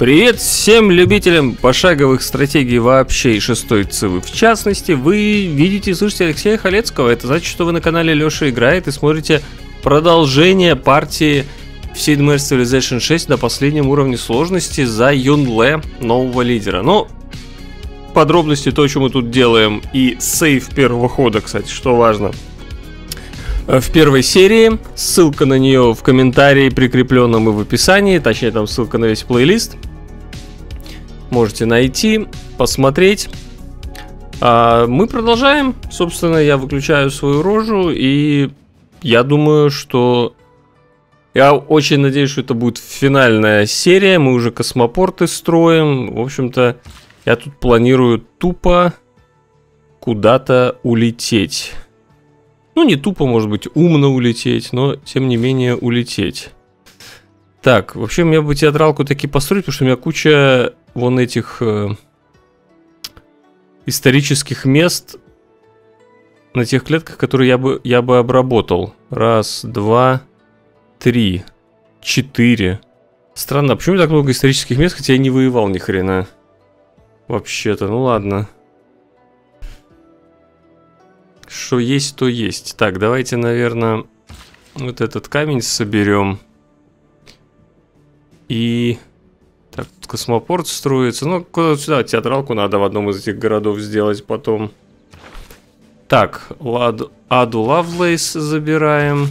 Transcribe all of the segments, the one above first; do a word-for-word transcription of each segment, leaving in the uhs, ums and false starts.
Привет всем любителям пошаговых стратегий вообще и шестой цивы в частности. Вы видите и слышите Алексея Халецкого. Это значит, что вы на канале Леша Играет и смотрите продолжение партии в Sid Meier's Civilization шесть на последнем уровне сложности за Юнле, нового лидера. Но подробности, то, что мы тут делаем, и сейв первого хода, кстати, что важно, в первой серии. Ссылка на нее в комментарии, прикрепленном и в описании. Точнее, там ссылка на весь плейлист. Можете найти, посмотреть. А мы продолжаем. Собственно, я выключаю свою рожу. И я думаю, что... Я очень надеюсь, что это будет финальная серия. Мы уже космопорты строим. В общем-то, я тут планирую тупо куда-то улететь. Ну, не тупо, может быть, умно улететь, но, тем не менее, улететь. Так, вообще, мне бы театралку таки построить, потому что у меня куча вон этих э, исторических мест на тех клетках, которые я бы, я бы обработал. Раз, два, три, четыре. Странно, а почему так много исторических мест, хотя я не воевал ни хрена? Вообще-то, ну ладно. Что есть, то есть. Так, давайте, наверное, вот этот камень соберем. И... Так, тут космопорт строится. Ну, куда сюда театралку надо в одном из этих городов сделать потом. Так, Лад... Аду Лавлейс забираем.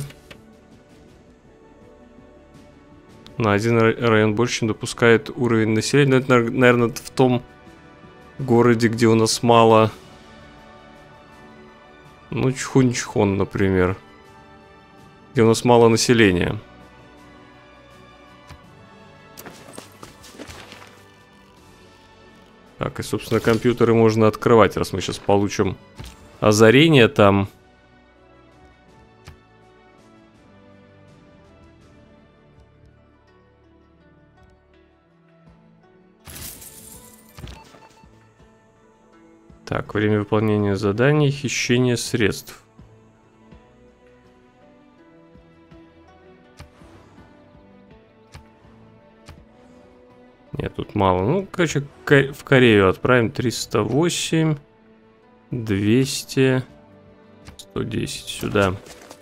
На один район больше, чем допускает уровень населения. Но это, наверное, в том городе, где у нас мало... Ну, Чхун-Чхон, например. Где у нас мало населения. Так, и, собственно, компьютеры можно открывать, раз мы сейчас получим озарение там. Так, время выполнения заданий, хищение средств. Нет, тут мало. Ну, короче, в Корею отправим триста восемь, двести, сто десять сюда.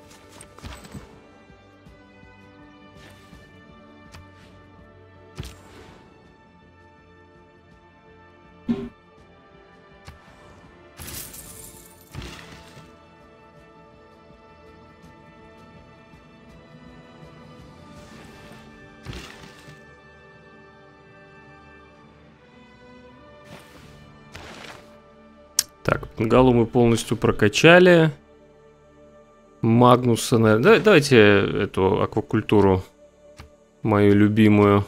Так, Галу мы полностью прокачали. Магнуса, наверное. Давайте эту аквакультуру, мою любимую.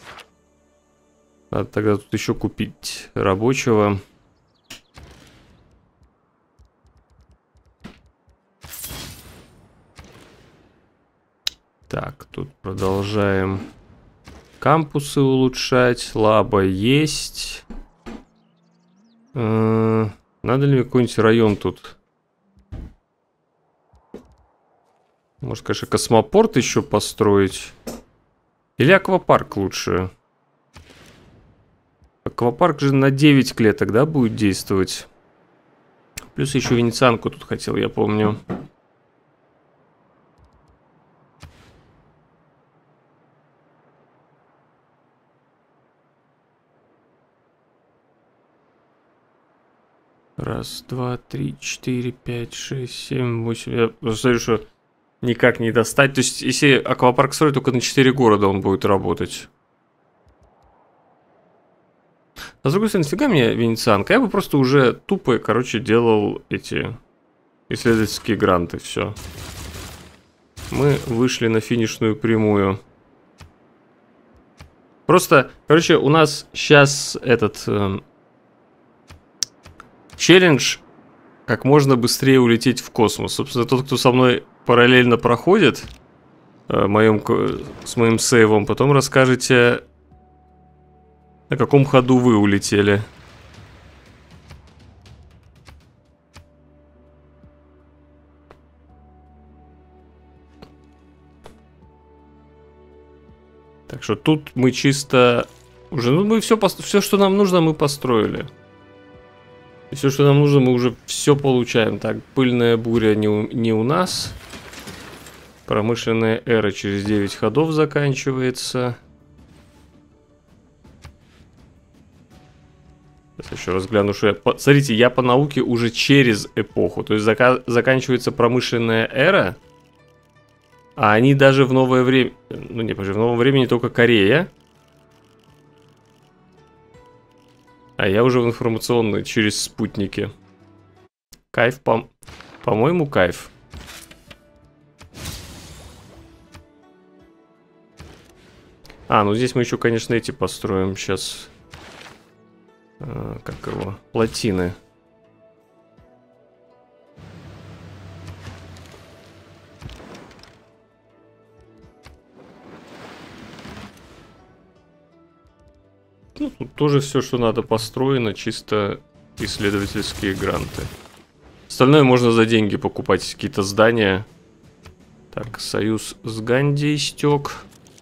Надо тогда тут еще купить рабочего. Так, тут продолжаем кампусы улучшать. Лаба есть. Надо ли какой-нибудь район тут? Может, конечно, космопорт еще построить? Или аквапарк лучше? Аквапарк же на девять клеток, да, будет действовать? Плюс еще венецианку тут хотел, я помню. Раз, два, три, четыре, пять, шесть, семь, восемь. Я смотрю, что никак не достать. То есть, если аквапарк строить, только на четыре города он будет работать. А с другой стороны, фига мне венецианка. Я бы просто уже тупо, короче, делал эти исследовательские гранты. Все. Мы вышли на финишную прямую. Просто, короче, у нас сейчас этот... Э, челлендж как можно быстрее улететь в космос. Собственно, тот, кто со мной параллельно проходит э, моем, с моим сейвом, потом расскажете, на каком ходу вы улетели. Так что тут мы чисто Уже, ну мы все, все, что нам нужно, мы построили. Все, что нам нужно, мы уже все получаем. Так, пыльная буря не у, не у нас. Промышленная эра через девять ходов заканчивается. Сейчас еще раз гляну, что я... Смотрите, я по науке уже через эпоху. То есть зака... заканчивается промышленная эра. А они даже в новое время... Ну не, подожди, в новом времени только Корея. А я уже в информационной, через спутники. Кайф, по... по-моему, кайф. А, ну здесь мы еще, конечно, эти построим сейчас. А, как его? Плотины. Ну, тут тоже все, что надо, построено, чисто исследовательские гранты. Остальное можно за деньги покупать, какие-то здания. Так, союз с Ганди истек.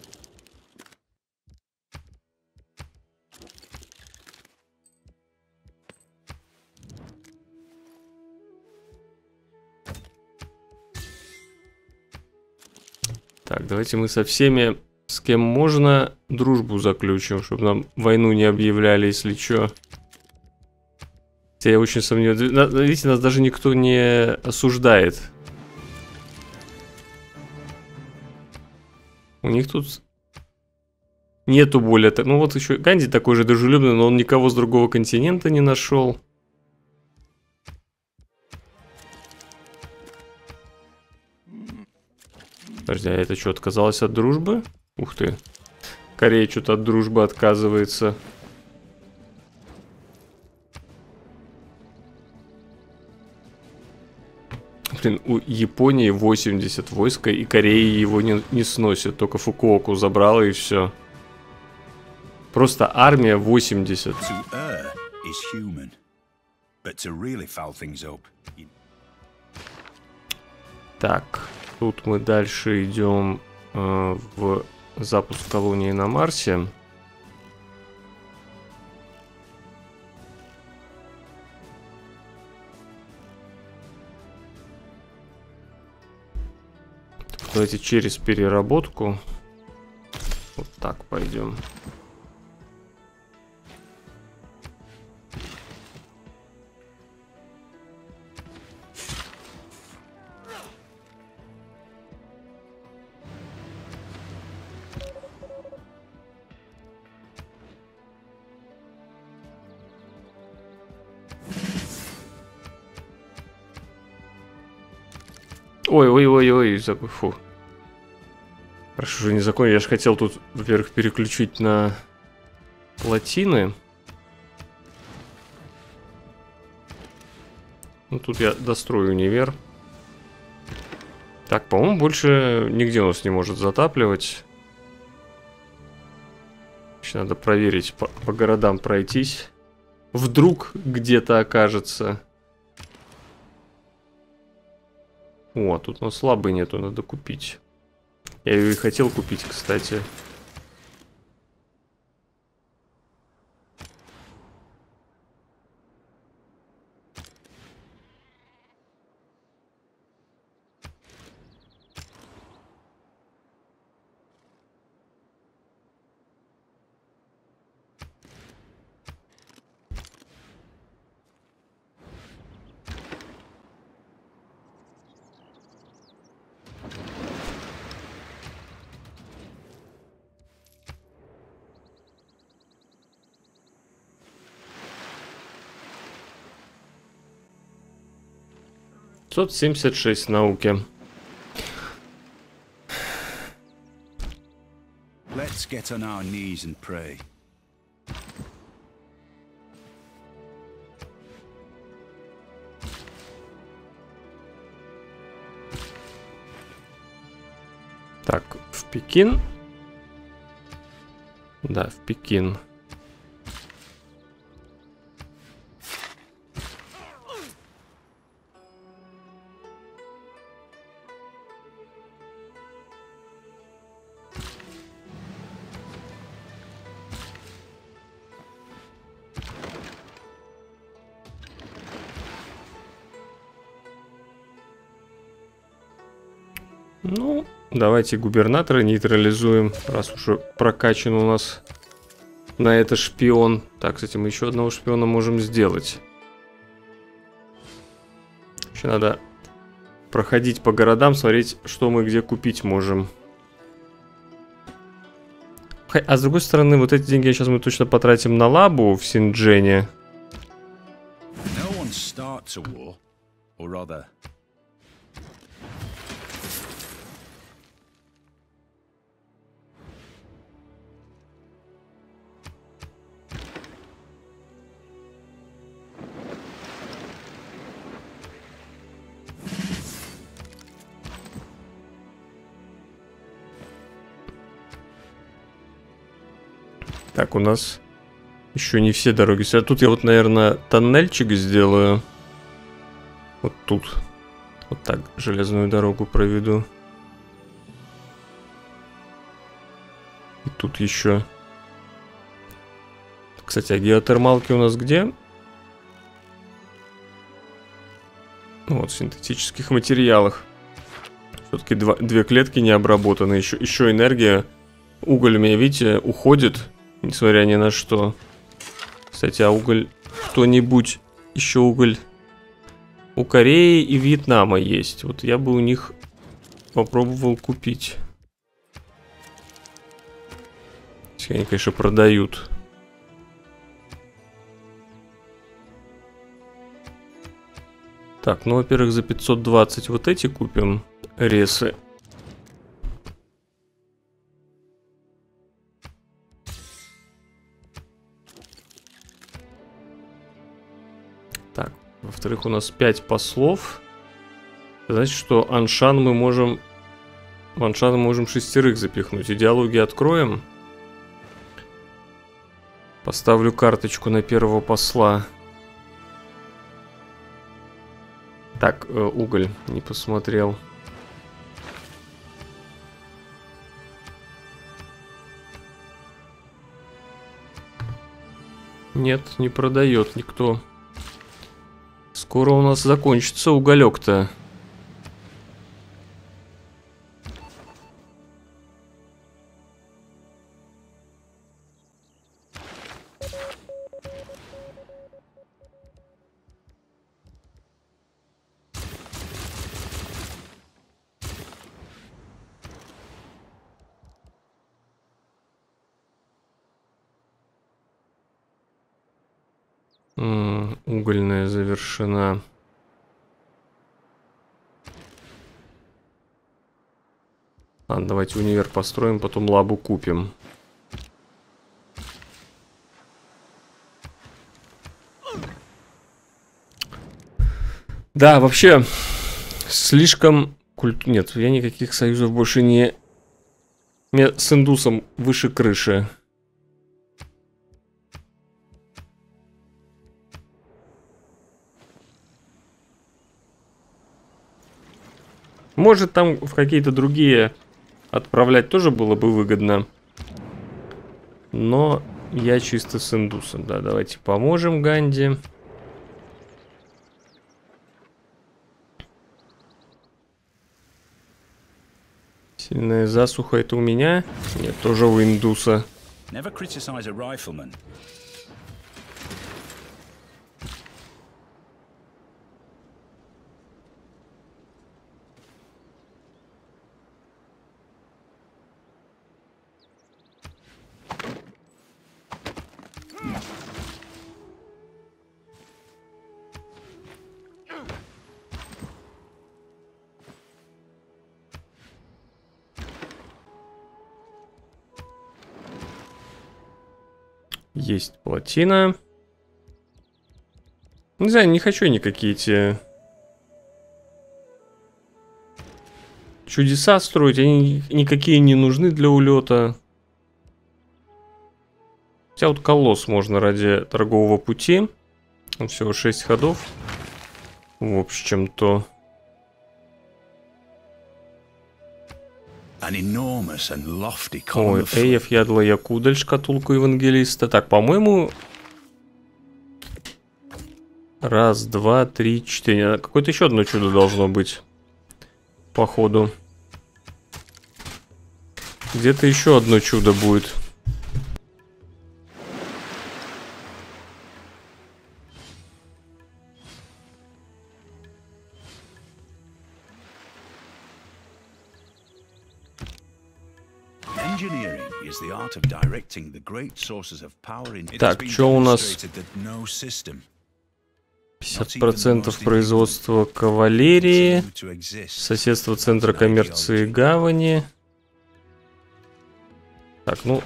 Так, давайте мы со всеми, с кем можно, дружбу заключим, чтобы нам войну не объявляли, если что. Я очень сомневаюсь. Видите, нас даже никто не осуждает. У них тут нету более... Ну вот еще Ганди такой же дружелюбный, но он никого с другого континента не нашел. Подожди, а это что, отказалась от дружбы? Ух ты. Корея что-то от дружбы отказывается. Блин, у Японии восемьдесят войска, и Корея его не, не сносит. Только Фукуоку забрала, и все. Просто армия восемьдесят. Так, тут мы дальше идем э, в запуск колонии на Марсе. Давайте через переработку. Вот так пойдем. Ой-ой-ой-ой, фу. Хорошо, что не закончил. Я же хотел тут, во-первых, переключить на плотины. Ну, тут я дострою универ. Так, по-моему, больше нигде у нас не может затапливать. Еще надо проверить, по, по городам пройтись. Вдруг где-то окажется. О, тут у нас слабой нету, надо купить. Я ее и хотел купить, кстати. пятьсот семьдесят шесть науки. Let's get on our knees and pray. Так, в Пекин. Да, в Пекин. Ну, давайте губернатора нейтрализуем, раз уже прокачан у нас на это шпион. Так, кстати, мы еще одного шпиона можем сделать. Еще надо проходить по городам, смотреть, что мы где купить можем. А с другой стороны, вот эти деньги сейчас мы точно потратим на лабу в Синджене. Так, у нас еще не все дороги. А тут я вот, наверное, тоннельчик сделаю. Вот тут. Вот так железную дорогу проведу. И тут еще. Кстати, а геотермалки у нас где? Вот, в синтетических материалах. Все-таки две клетки не обработаны. Еще, еще энергия. Уголь у меня, видите, уходит. Несмотря ни на что. Кстати, а уголь... Кто-нибудь... Еще уголь... У Кореи и Вьетнама есть. Вот я бы у них попробовал купить. Они, конечно, продают. Так, ну, во-первых, за пятьсот двадцать вот эти купим. Ресы. Так, во-вторых, у нас пять послов. Значит, что Аншан мы можем... В Аншан мы можем шестерых запихнуть. И диалоги откроем. Поставлю карточку на первого посла. Так, э, уголь не посмотрел. Нет, не продает никто. Скоро у нас закончится уголек-то. М-м, угольная завершена. Ладно, давайте универ построим, потом лабу купим. Да, вообще, слишком... Культ... Нет, я никаких союзов больше не... Мне с индусом выше крыши. Может, там в какие-то другие отправлять тоже было бы выгодно. Но я чисто с индусом. Да, давайте поможем Ганди. Сильная засуха это у меня? Нет, тоже у индуса. Есть плотина. Не знаю, не хочу никакие эти чудеса строить. Они никакие не нужны для улета. Хотя вот колосс можно ради торгового пути. Он всего шесть ходов. В общем-то. Ой, Эйев, Ядла, Якудаль, шкатулку евангелиста. Так, по-моему... Раз, два, три, четыре. Какое-то еще одно чудо должно быть. Походу. Где-то еще одно чудо будет. Так, что у нас? пятьдесят процентов производства кавалерии, соседство центра коммерции и гавани. Так, ну...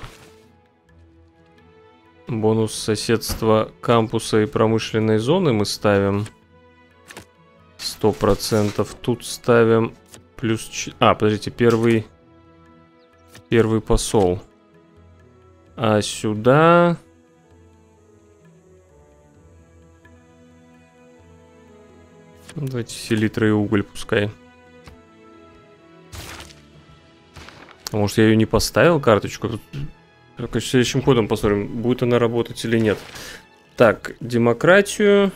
Бонус соседства кампуса и промышленной зоны мы ставим. сто процентов. Тут ставим плюс... А, подождите, первый... Первый посол. А сюда... Давайте селитра и уголь пускай. А может, я ее не поставил, карточку? Только следующим ходом посмотрим, будет она работать или нет. Так, демократию.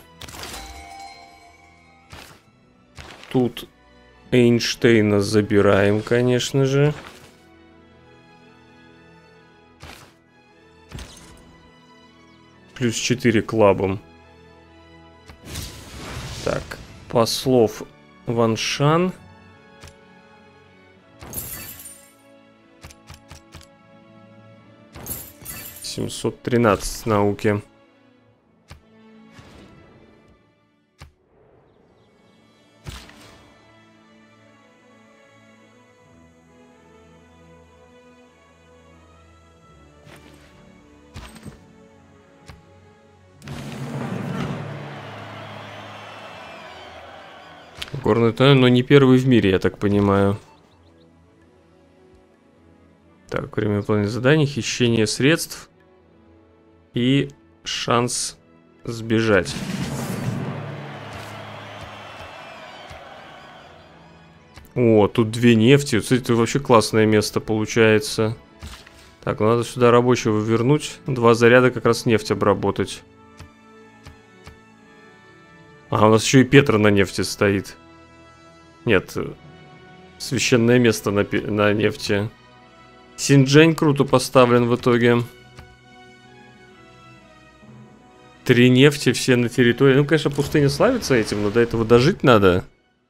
Тут Эйнштейна забираем, конечно же. Плюс четыре к лабам. Так, послов Ваншан. семьсот тринадцать науки. Горный тоннель, но не первый в мире, я так понимаю. Так, время выполнения заданий, хищение средств и шанс сбежать. О, тут две нефти. Кстати, это вообще классное место получается. Так, надо сюда рабочего вернуть. Два заряда как раз нефть обработать. А, у нас еще и Петра на нефти стоит. Нет, священное место на, на нефти. Синджень круто поставлен в итоге. Три нефти, все на территории. Ну, конечно, пустыня славится этим, но до этого дожить надо.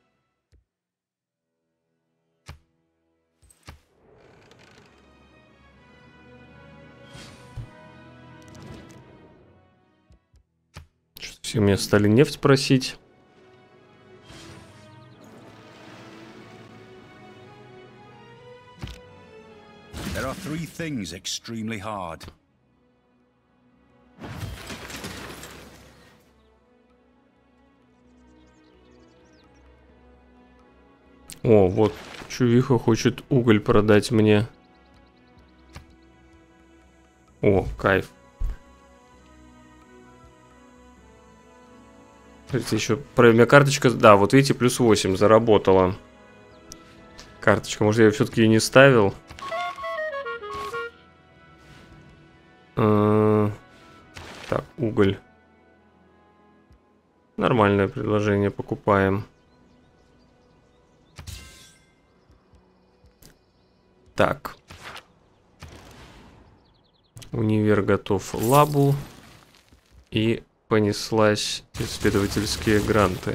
Что-то все меня стали нефть просить. There are three things extremely hard. О, вот чувиха хочет уголь продать мне. О, кайф. Смотрите, еще про у меня карточка. Да, вот видите, плюс восемь заработала. Карточка, может, я ее все-таки не ставил. А, так, уголь. Нормальное предложение, покупаем. Так. Универ готов лабу. И понеслась исследовательские гранты.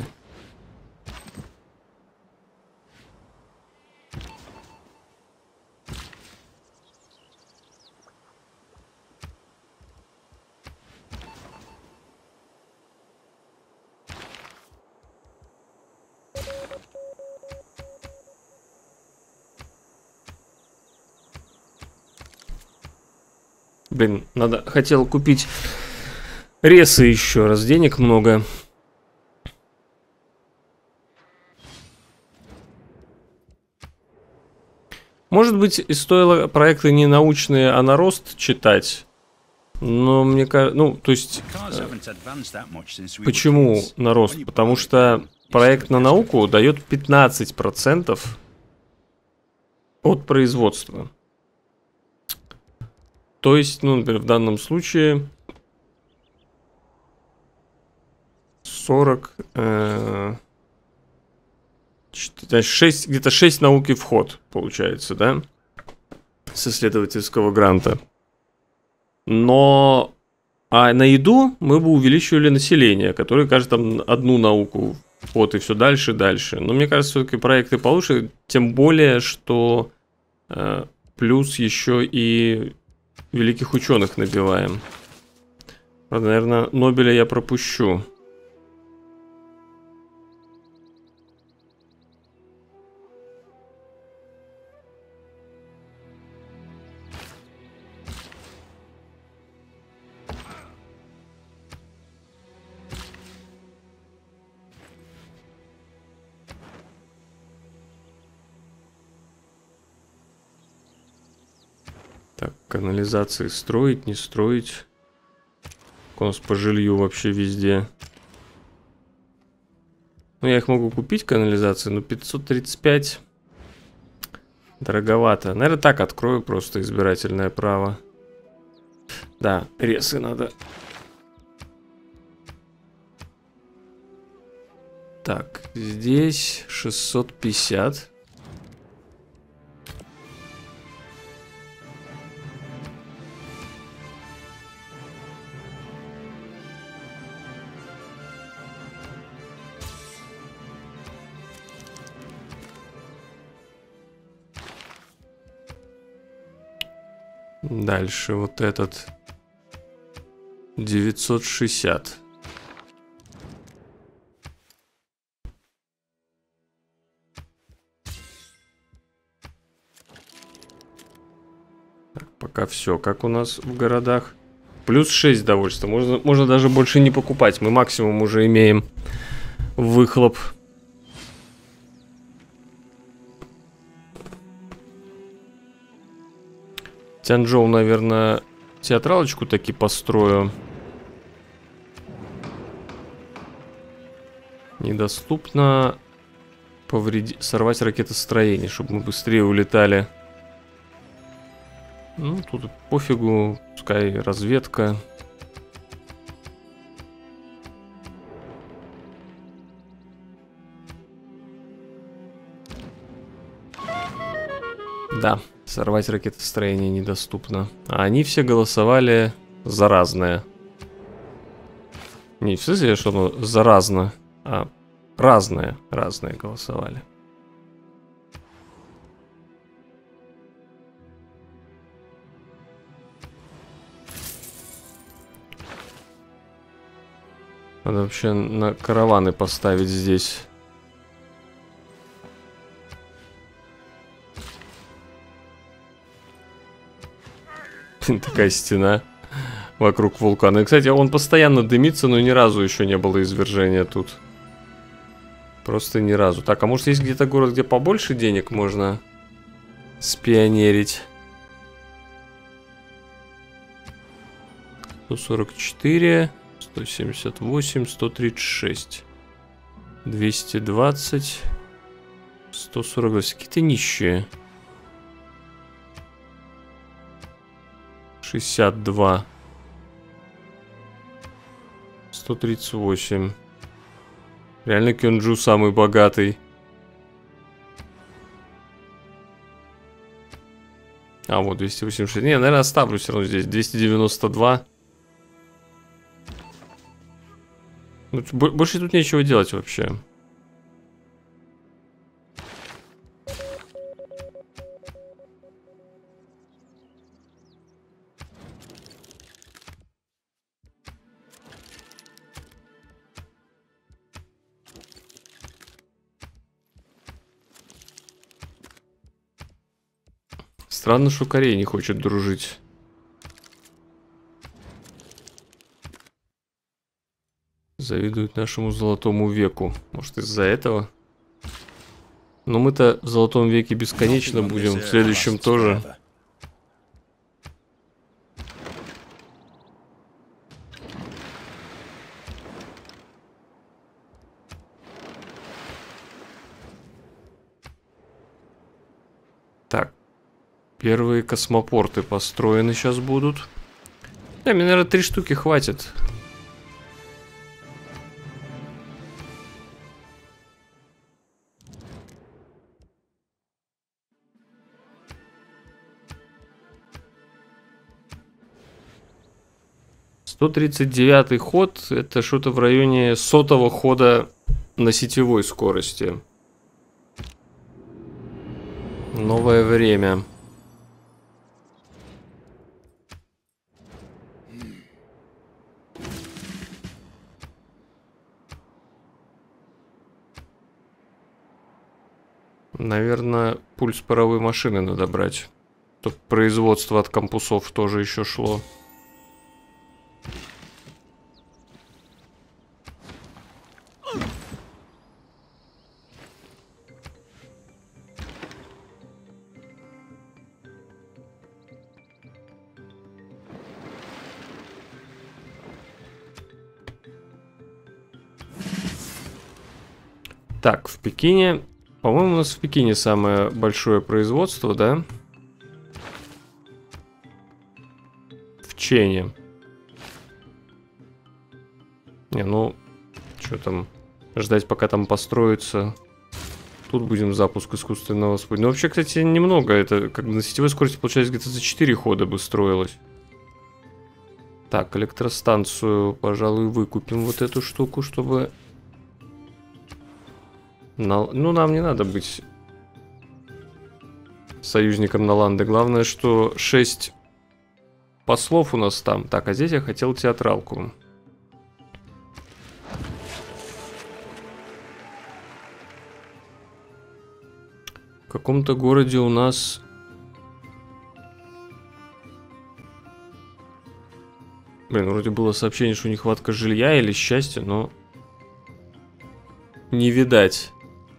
Блин, надо, хотел купить ресы еще раз, денег много. Может быть, и стоило проекты не научные, а на рост читать. Но мне кажется, ну, то есть, почему на рост? Потому что проект на науку дает пятнадцать процентов от производства. То есть, ну, например, в данном случае сорок, э, шесть, где-то шесть науки вход получается, да? с исследовательского гранта. Но а на еду мы бы увеличивали население, которое, кажется, там одну науку вот и все дальше и дальше. Но мне кажется, все-таки проекты получше, тем более, что э, плюс еще и великих ученых набиваем. Правда, наверное, Нобеля я пропущу. Так, канализации строить, не строить. Как у нас по жилью вообще везде. Ну, я их могу купить, канализации, но пятьсот тридцать пять дороговато. Наверное, так открою просто избирательное право. Да, ресы надо. Так, здесь шестьсот пятьдесят. Дальше вот этот девятьсот шестьдесят. Так, пока все. Как у нас в городах? Плюс шесть довольства. Можно, можно даже больше не покупать. Мы максимум уже имеем выхлоп. Тянчжоу, наверное, театралочку таки построю. Недоступно повредить, сорвать ракетостроение, чтобы мы быстрее улетали. Ну, тут пофигу, пускай разведка. Да. Сорвать ракетостроение недоступно. А они все голосовали за разное. Не в смысле, что оно заразно, а разное, разное голосовали. Надо вообще на караваны поставить здесь. Такая стена вокруг вулкана. И, кстати, он постоянно дымится, но ни разу еще не было извержения тут. Просто ни разу. Так, а может есть где-то город, где побольше денег можно спионерить? сто сорок четыре, сто семьдесят восемь, сто тридцать шесть, двести двадцать, сто сорок два. Какие-то нищие. шестьдесят два. сто тридцать восемь. Реально Кёнджу самый богатый. А, вот двести восемьдесят шесть. Не, наверное, оставлю все равно здесь. двести девяносто два. Ну, больше тут нечего делать вообще. Странно, что Корея не хочет дружить. Завидуют нашему золотому веку. Может, из-за этого? Но мы-то в золотом веке бесконечно будем. В следующем тоже. Так. Первые космопорты построены сейчас будут. Да, мне, наверное, три штуки хватит. сто тридцать девятый ход, это что-то в районе сотого хода на сетевой скорости. Новое время. Наверное, пульс паровой машины надо брать. Тут производство от кампусов тоже еще шло. Так, в Пекине... По-моему, у нас в Пекине самое большое производство, да? В Чене. Не, ну... Что там? Ждать, пока там построится. Тут будем запуск искусственного спутника. Ну, вообще, кстати, немного. Это как бы на сетевой скорости, получается, где-то за четыре хода бы строилось. Так, электростанцию, пожалуй, выкупим вот эту штуку, чтобы... На... Ну, нам не надо быть союзником Наланды. Главное, что шесть послов у нас там. Так, а здесь я хотел театралку. В каком-то городе у нас... Блин, вроде было сообщение, что нехватка жилья или счастья, но... Не видать.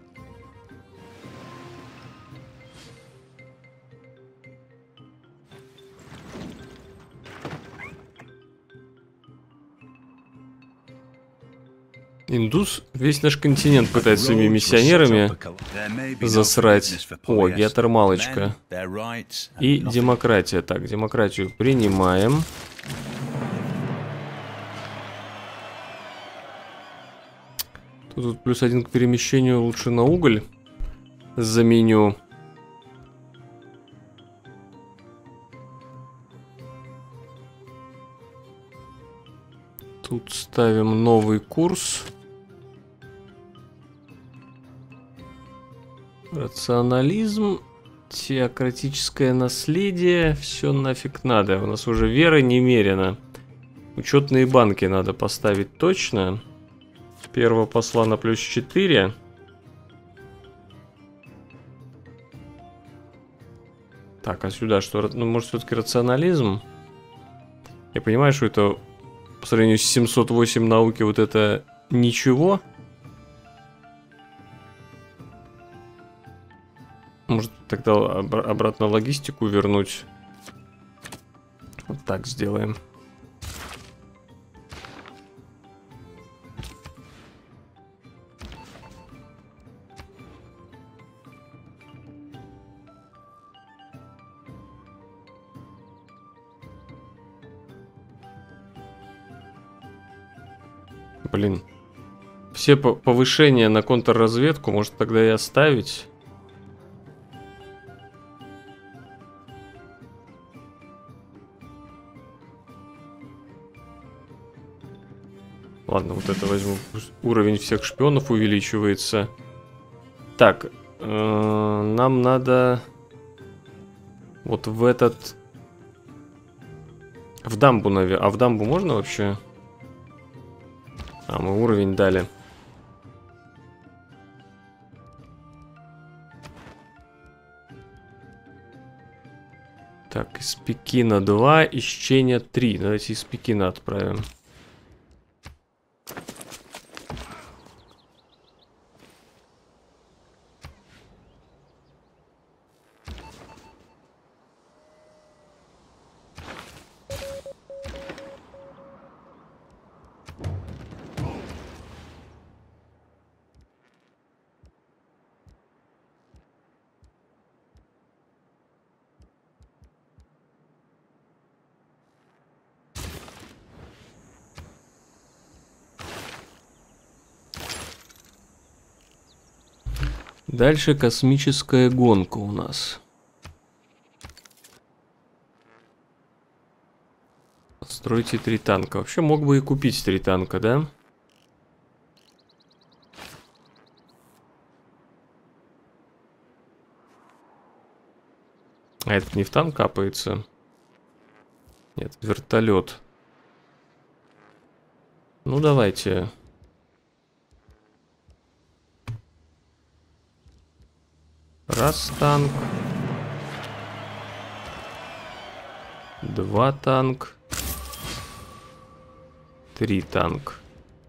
Индус весь наш континент пытается своими миссионерами засрать. О, геотермалочка. И демократия. Так, демократию принимаем. Тут плюс один к перемещению, лучше на уголь заменю. Тут ставим новый курс. Рационализм, теократическое наследие, все нафиг надо. У нас уже вера немерена. Учетные банки надо поставить точно. Первого посла на плюс четыре. Так, а сюда что? Ну, может, все-таки рационализм? Я понимаю, что это по сравнению с семьсот восемь науки вот это ничего. Может, тогда об обратно логистику вернуть. Вот так сделаем. Блин. Все повышения на контрразведку может тогда и оставить. Ладно, вот это возьму. Уровень всех шпионов увеличивается. Так, э, нам надо вот в этот... В дамбу, наверное. А в дамбу можно вообще? А, мы уровень дали. Так, из Пекина два, из Ченя три. Давайте из Пекина отправим. Дальше космическая гонка у нас. Стройте три танка. Вообще мог бы и купить три танка, да? А этот не в танк капается. Нет, вертолет. Ну давайте. Раз танк. Два танк. Три танк.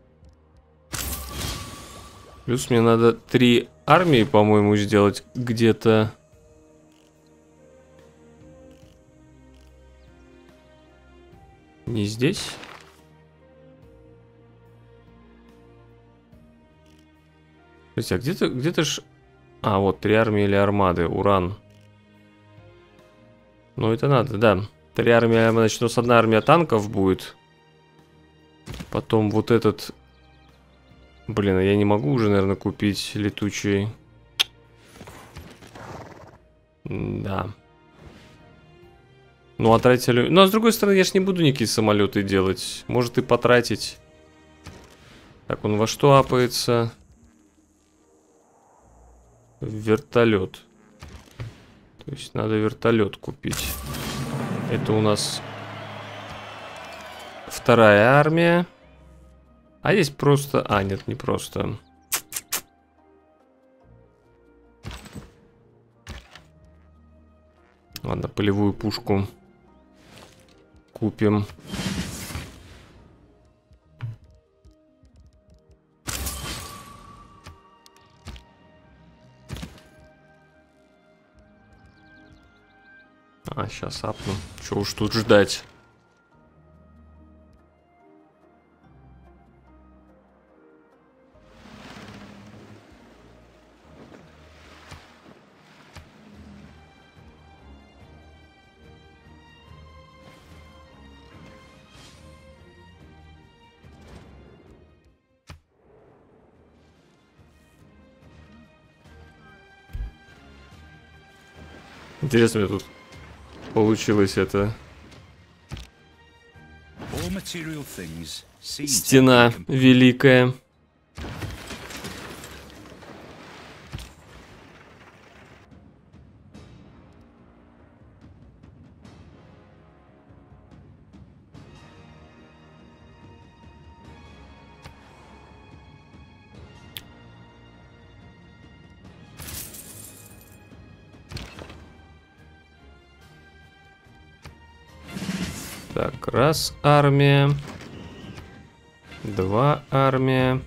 Плюс мне надо три армии, по-моему, сделать где-то. Не здесь. Подожди, а где-то, где-то ж... А, вот, три армии или армады, уран. Ну, это надо, да. Три армии, значит, у нас одна армия танков будет. Потом вот этот... Блин, а я не могу уже, наверное, купить летучий. Да. Ну, а тратить... Ну, а с другой стороны, я ж не буду никакие самолеты делать. Может и потратить. Так, он во что апается? Вертолет. То есть надо вертолет купить. Это у нас вторая армия. А здесь просто... А, нет, не просто. Ладно, полевую пушку купим. А, сейчас апну. Чего уж тут ждать. Интересно, мне тут получилось это. Стена великая. Так, раз армия. Два армия.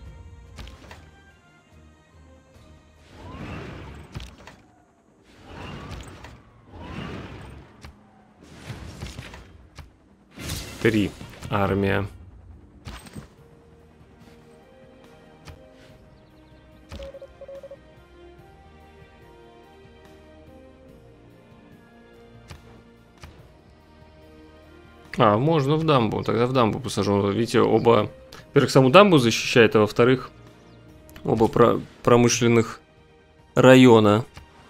Три армия. А, можно в дамбу. Тогда в дамбу посажу. Видите, оба... Во-первых, саму дамбу защищает, а во-вторых, оба про промышленных района.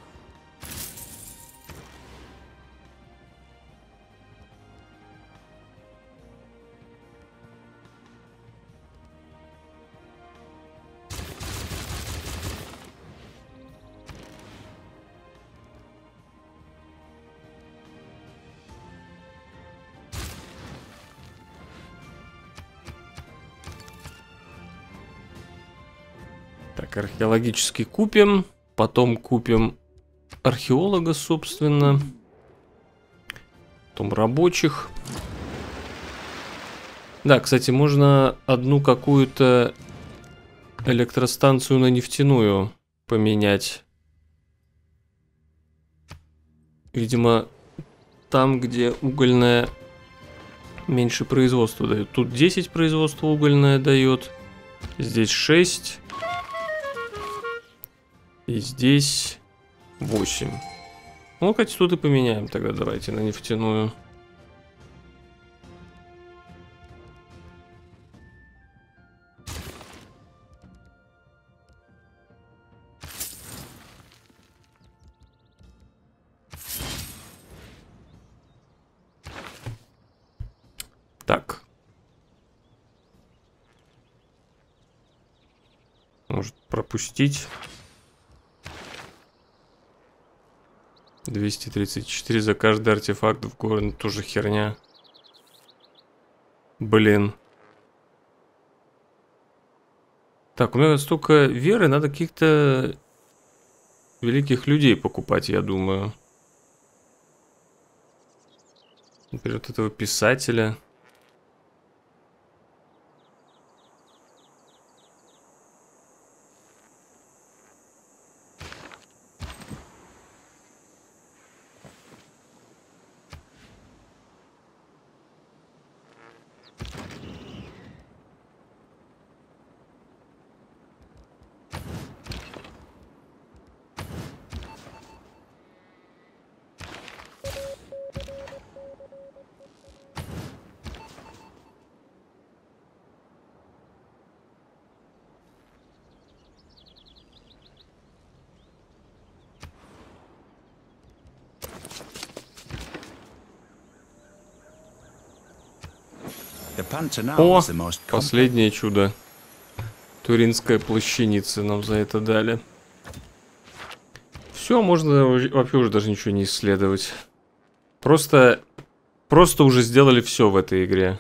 Так, археологический купим. Потом купим археолога, собственно. Потом рабочих. Да, кстати, можно одну какую-то электростанцию на нефтяную поменять. Видимо, там, где угольная меньше производства дает. Тут десять производства угольное дает. Здесь шесть. И здесь восемь. Ну, хоть тут и поменяем тогда. Давайте на нефтяную. Так. Может пропустить. двести тридцать четыре за каждый артефакт в городе. Тоже херня. Блин. Так, у меня столько веры, надо каких-то великих людей покупать, я думаю. Например, вот этого писателя. О, последнее чудо. Туринская плащаница нам за это дали. Все, можно вообще уже даже ничего не исследовать. Просто, просто уже сделали все в этой игре.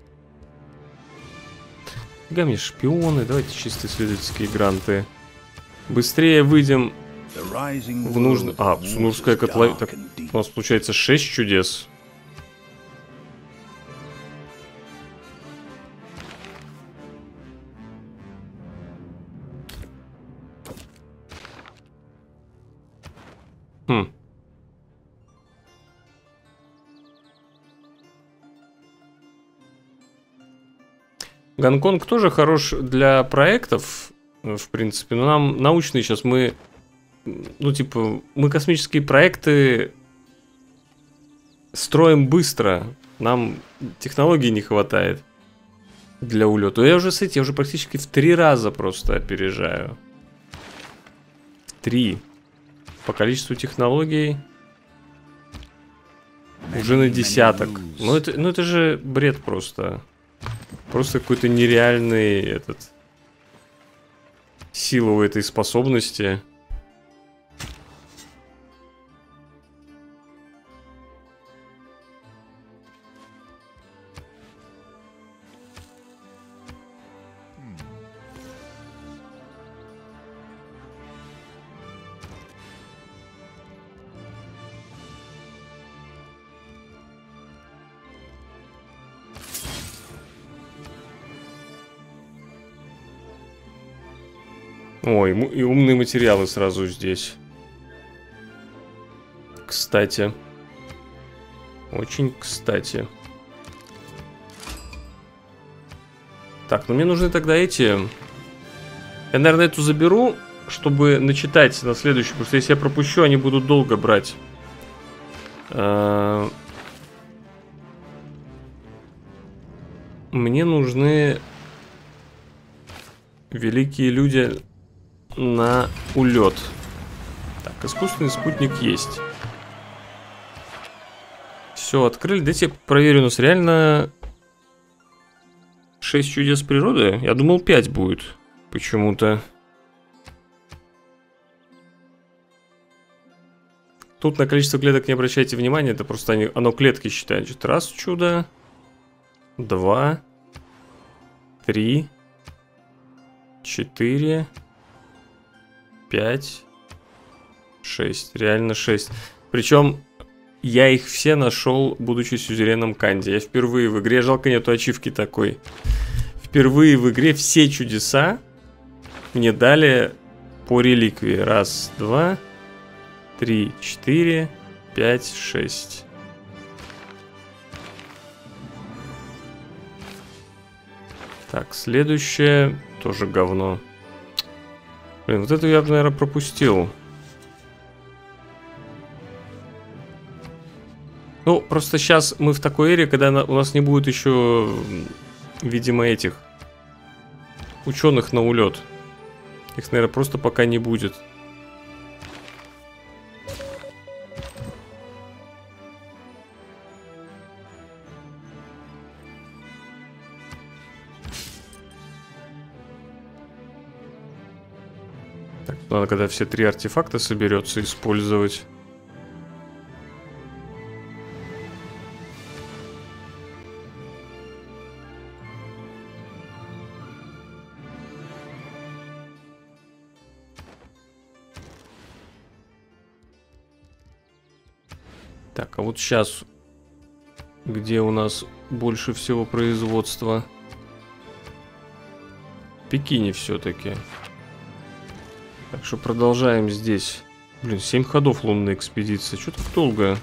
Фига мне шпионы, давайте чисто исследовательские гранты. Быстрее выйдем в нужную... А, Сунурская котловина. Так, у нас получается шесть чудес. Хм. Гонконг тоже хорош для проектов, в принципе, но нам научные сейчас мы, ну типа, мы космические проекты строим быстро, нам технологий не хватает для улета. Я уже с этим, я уже практически в три раза просто опережаю. В три. По количеству технологий уже на десяток. Ну это, ну это же бред просто. Просто какой-то нереальный этот сила у этой способности. Ой, и умные материалы сразу здесь. Кстати. Очень кстати. Так, ну мне нужны тогда эти... Я, наверное, эту заберу, чтобы начитать на следующий. Потому что если я пропущу, они будут долго брать. А... Мне нужны... великие люди... на улет. Так, искусственный спутник есть. Все, открыли. Дайте я проверю, у нас реально шесть чудес природы. Я думал пять будет. Почему-то. Тут на количество клеток не обращайте внимания. Это просто они, оно клетки считает. Значит, раз чудо. Два. Три. Четыре. пять, шесть, реально шесть. Причем я их все нашел, будучи сюзереном Канди. Я впервые в игре, жалко нету ачивки такой. Впервые в игре все чудеса мне дали по реликвии. Раз, два, три, четыре, пять, шесть. Так, следующее тоже говно. Блин, вот эту я бы, наверное, пропустил. Ну, просто сейчас мы в такой эре, когда на, у нас не будет еще, видимо, этих ученых на улет. Их, наверное, просто пока не будет. Так, надо, когда все три артефакта соберется, использовать. Так, а вот сейчас, где у нас больше всего производства? В Пекине все-таки. Так что продолжаем здесь. Блин, семь ходов лунной экспедиции. Что так долго?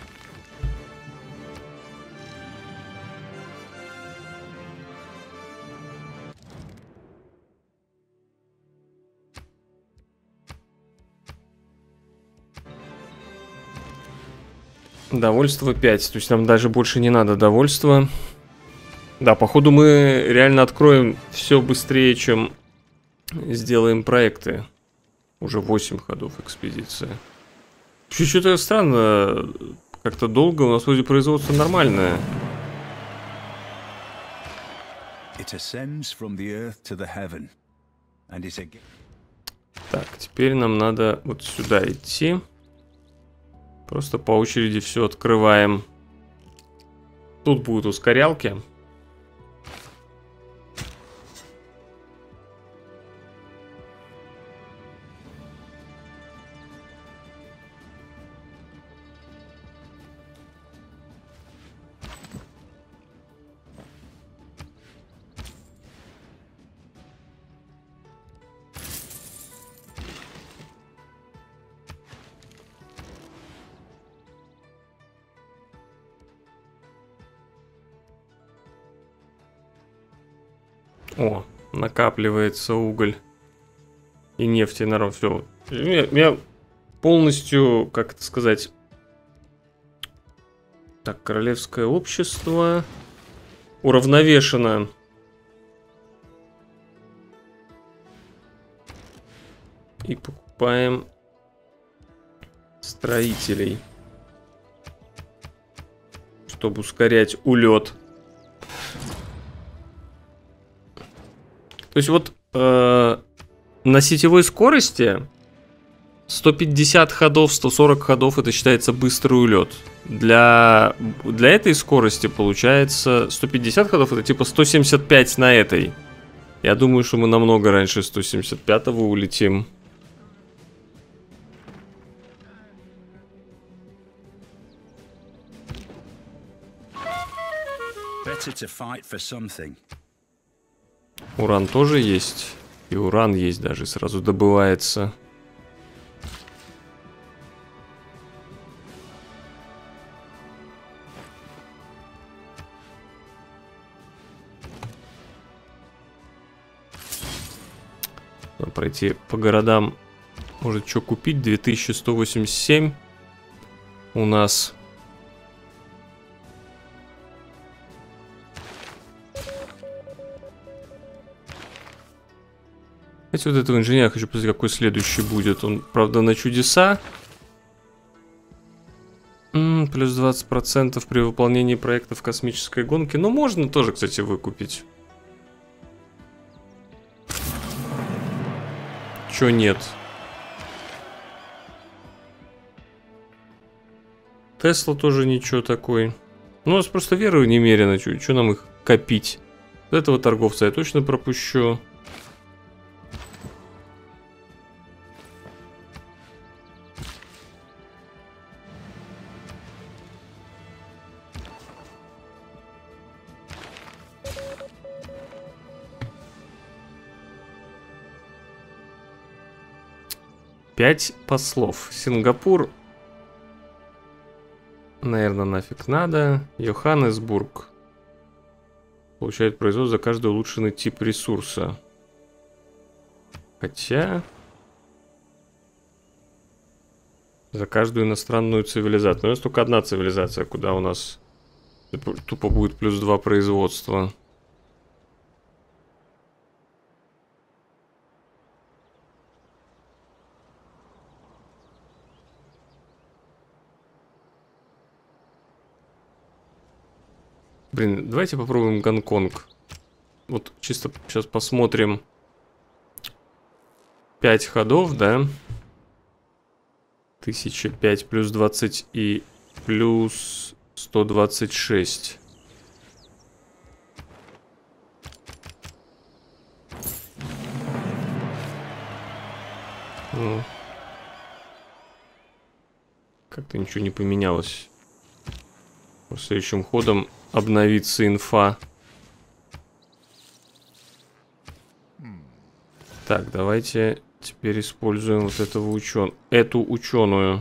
Довольство пять. То есть нам даже больше не надо довольства. Да, походу мы реально откроем все быстрее, чем сделаем проекты. Уже восемь ходов экспедиции. Что-то странно. Как-то долго. У нас вроде производство нормальное. Так, теперь нам надо вот сюда идти. Просто по очереди все открываем. Тут будут ускорялки. О, накапливается уголь и нефть, и народ. Все. У меня, у меня полностью, как это сказать... Так, королевское общество уравновешено. И покупаем строителей, чтобы ускорять улет. То есть вот э, на сетевой скорости сто пятьдесят ходов, сто сорок ходов это считается быстрый улет. Для, для этой скорости получается сто пятьдесят ходов, это типа сто семьдесят пять на этой. Я думаю, что мы намного раньше сто семьдесят пятого улетим. Уран тоже есть. И уран есть даже, сразу добывается. Надо пройти по городам. Может, что купить? две тысячи сто восемьдесят семь у нас. Кстати, вот этого инженера хочу посмотреть, какой следующий будет. Он, правда, на чудеса. М-м, плюс двадцать процентов при выполнении проектов космической гонки. Но можно тоже, кстати, выкупить. Чё нет? Тесла тоже ничего такой. Ну, у нас просто веры немерено. Чё, чё нам их копить? Вот этого торговца я точно пропущу. Пять послов. Сингапур. Наверное, нафиг надо. Йоханнесбург. Получает производство за каждый улучшенный тип ресурса. Хотя... За каждую иностранную цивилизацию. Но у нас только одна цивилизация, куда у нас тупо будет плюс два производства. Блин, давайте попробуем Гонконг. Вот чисто сейчас посмотрим. пять ходов, да? тысяча пять плюс двадцать и плюс сто двадцать шесть. Ну. Как-то ничего не поменялось. Следующим ходом обновится инфа. Так, давайте теперь используем вот этого ученого, эту ученую.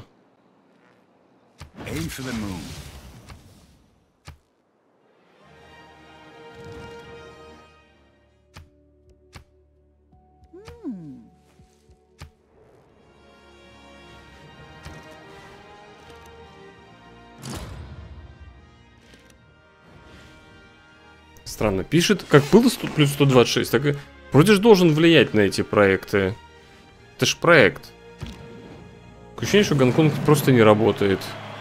Странно, пишет, как было плюс сто двадцать шесть, так и вроде же должен влиять на эти проекты. Это ж проект. Такое ощущение, что Гонконг просто не работает.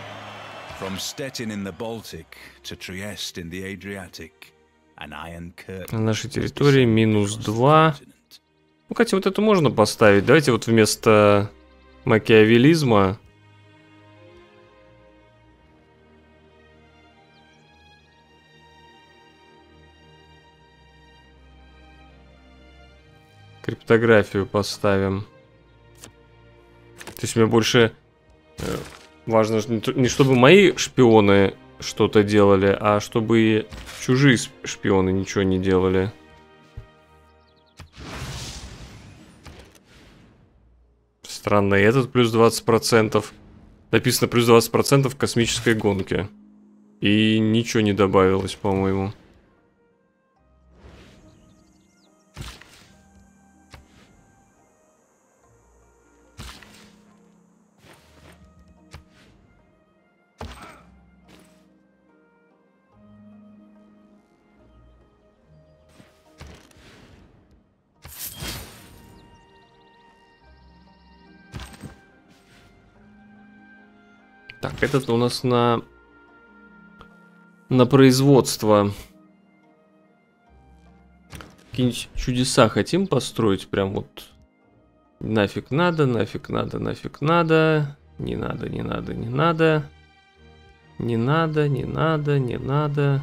На нашей территории минус два. Ну, кстати, вот это можно поставить. Давайте вот вместо макиавелизма... криптографию поставим. То есть мне больше э, важно не чтобы мои шпионы что-то делали, а чтобы и чужие шпионы ничего не делали. Странно, и этот плюс двадцать процентов. Написано плюс двадцать процентов космической гонки. И ничего не добавилось, по-моему. Так, этот у нас на на производство. Какие-нибудь чудеса хотим построить, прям вот нафиг надо, нафиг надо, нафиг надо, не надо, не надо, не надо, не надо, не надо, не надо.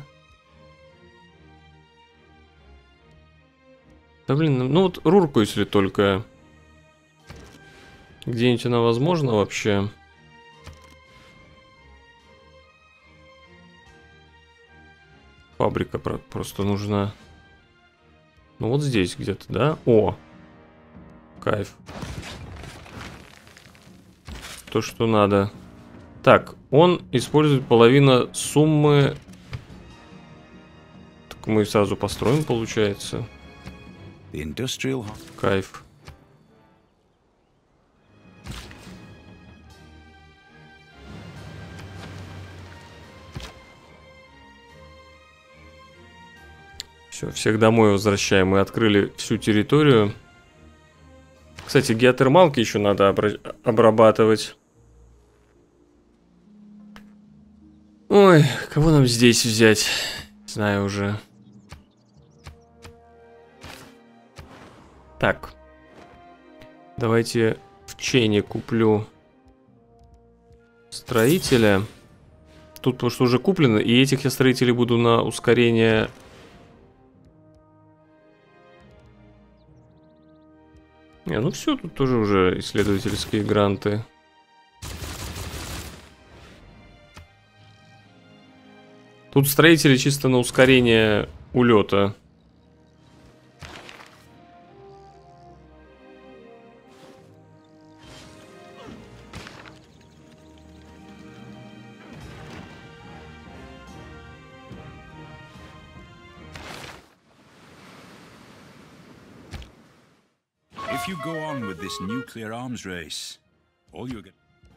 Да блин, ну вот рурку, если только где-нибудь она возможна вообще. Фабрика просто нужна. Ну вот здесь где-то, да? О! Кайф. То, что надо. Так, он использует половину суммы. Так мы сразу построим, получается. Кайф. Все, всех домой возвращаем. Мы открыли всю территорию. Кстати, геотермалки еще надо обрабатывать. Ой, кого нам здесь взять? Не знаю уже. Так. Давайте в чейне куплю строителя. Тут потому что уже куплено. И этих я строителей буду на ускорение... Не, ну все, тут тоже уже исследовательские гранты. Тут строители чисто на ускорение улета. If you go on with this nuclear arms race, all you're going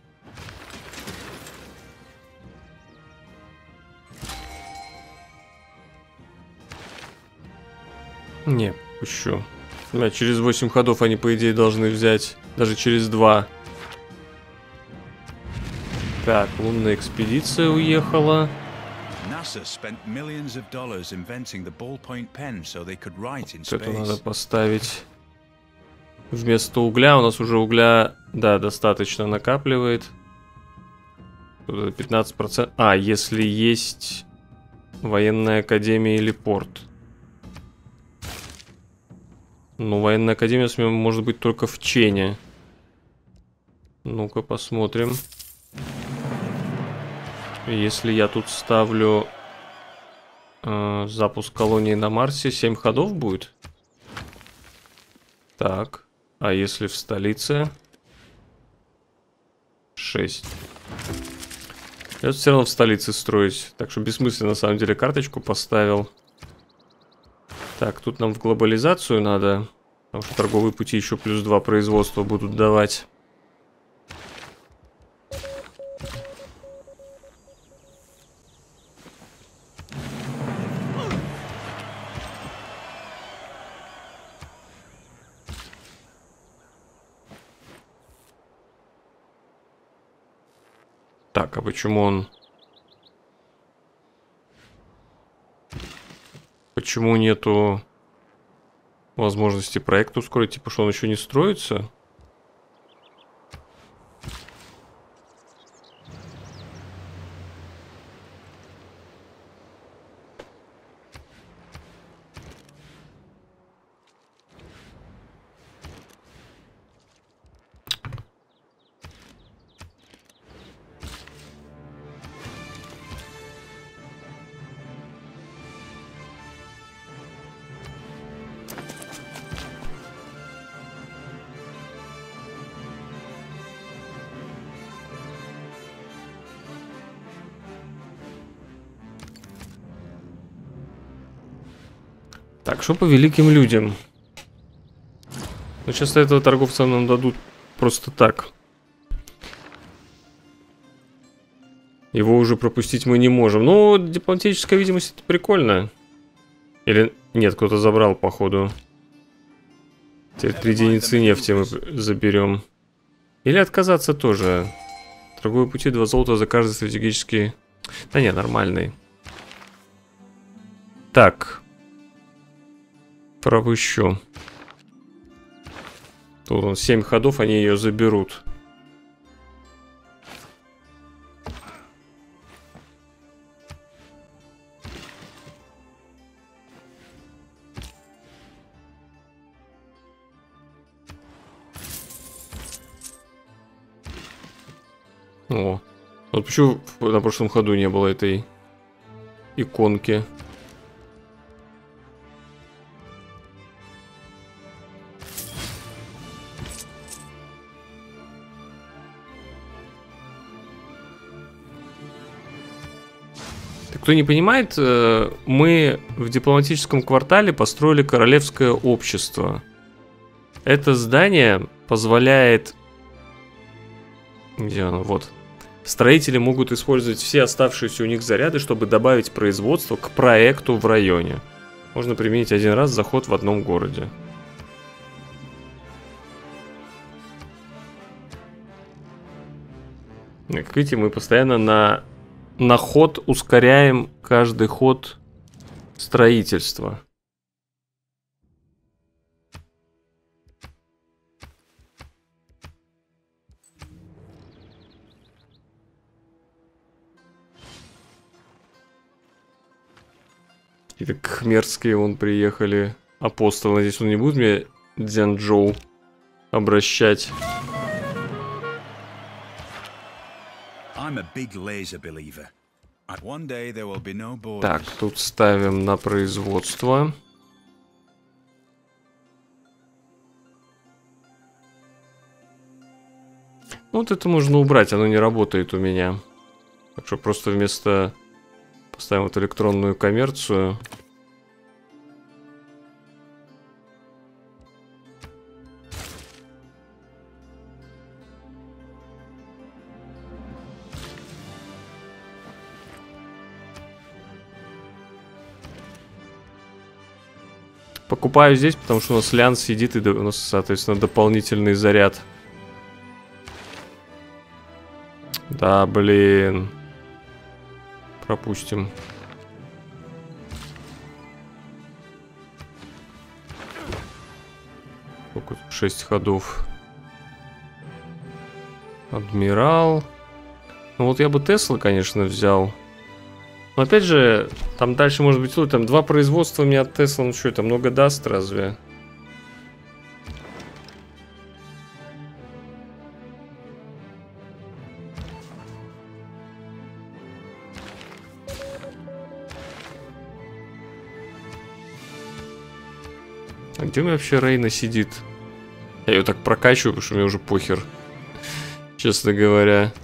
Не, пущу. Да, через восемь ходов они, по идее, должны взять. Даже через два. Так, лунная экспедиция уехала. Вот это надо поставить. Вместо угля у нас уже угля, да, достаточно накапливает. Тут пятнадцать процентов. А, если есть военная академия или порт. Ну, военная академия с ним может быть только в Чене. Ну-ка посмотрим. Если я тут ставлю э, запуск колонии на Марсе, семь ходов будет? Так. А если в столице? шесть. Я все равно в столице строить. Так что бессмысленно на самом деле карточку поставил. Так, тут нам в глобализацию надо. Потому что торговые пути еще плюс два производства будут давать. Так, а почему он... Почему нету возможности проекта ускорить? Типа, что он еще не строится? Так, что по великим людям? Ну, сейчас этого торговца нам дадут просто так. Его уже пропустить мы не можем. Но дипломатическая видимость — это прикольно. Или нет, кто-то забрал, походу. Теперь три единицы нефти мы заберем. Или отказаться тоже. Торговые пути, два золота за каждый стратегический... Да не, нормальный. Так. Пропущу. Тут он семь ходов, они ее заберут. О, вот почему на прошлом ходу не было этой иконки? Кто не понимает, мы в дипломатическом квартале построили королевское общество. Это здание позволяет... Где оно? Вот. Строители могут использовать все оставшиеся у них заряды, чтобы добавить производство к проекту в районе. Можно применить один раз заход в одном городе. Как видите, мы постоянно на... На ход ускоряем каждый ход строительства. Какие-то кхмерские вон приехали апостолы. Надеюсь, он не будет мне Дзянчжоу обращать. Так, тут ставим на производство. Вот это можно убрать, оно не работает у меня. Так что просто вместо... Поставим вот электронную коммерцию. Покупаю здесь, потому что у нас Лян сидит, и у нас, соответственно, дополнительный заряд. Да, блин. Пропустим. Сколько тут? шесть ходов. Адмирал. Ну вот я бы Тесла, конечно, взял. Но опять же, там дальше может быть, там два производства мне от Тесла, ну что, это много даст разве? А где у меня вообще Рейна сидит? Я ее так прокачиваю, потому что мне уже похер. Честно говоря.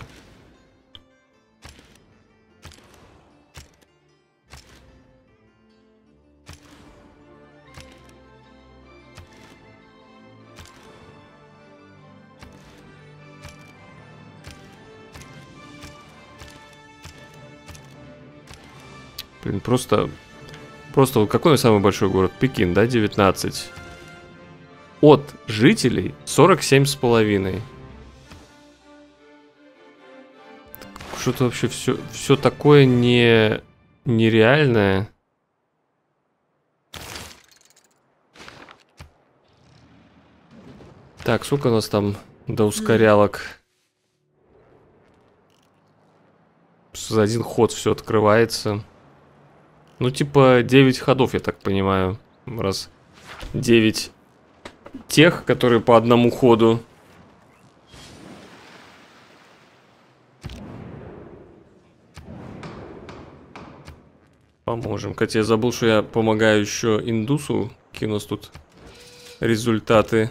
Блин, просто... Просто вот какой самый большой город? Пекин, да, девятнадцать. От жителей сорок семь с половиной. Что-то вообще все, все такое не, нереальное. Так, сколько у нас там до ускорялок? За один ход все открывается. Ну, типа девять ходов, я так понимаю. Раз девять тех, которые по одному ходу. Поможем. Хотя я забыл, что я помогаю еще индусу. Какие у нас тут результаты.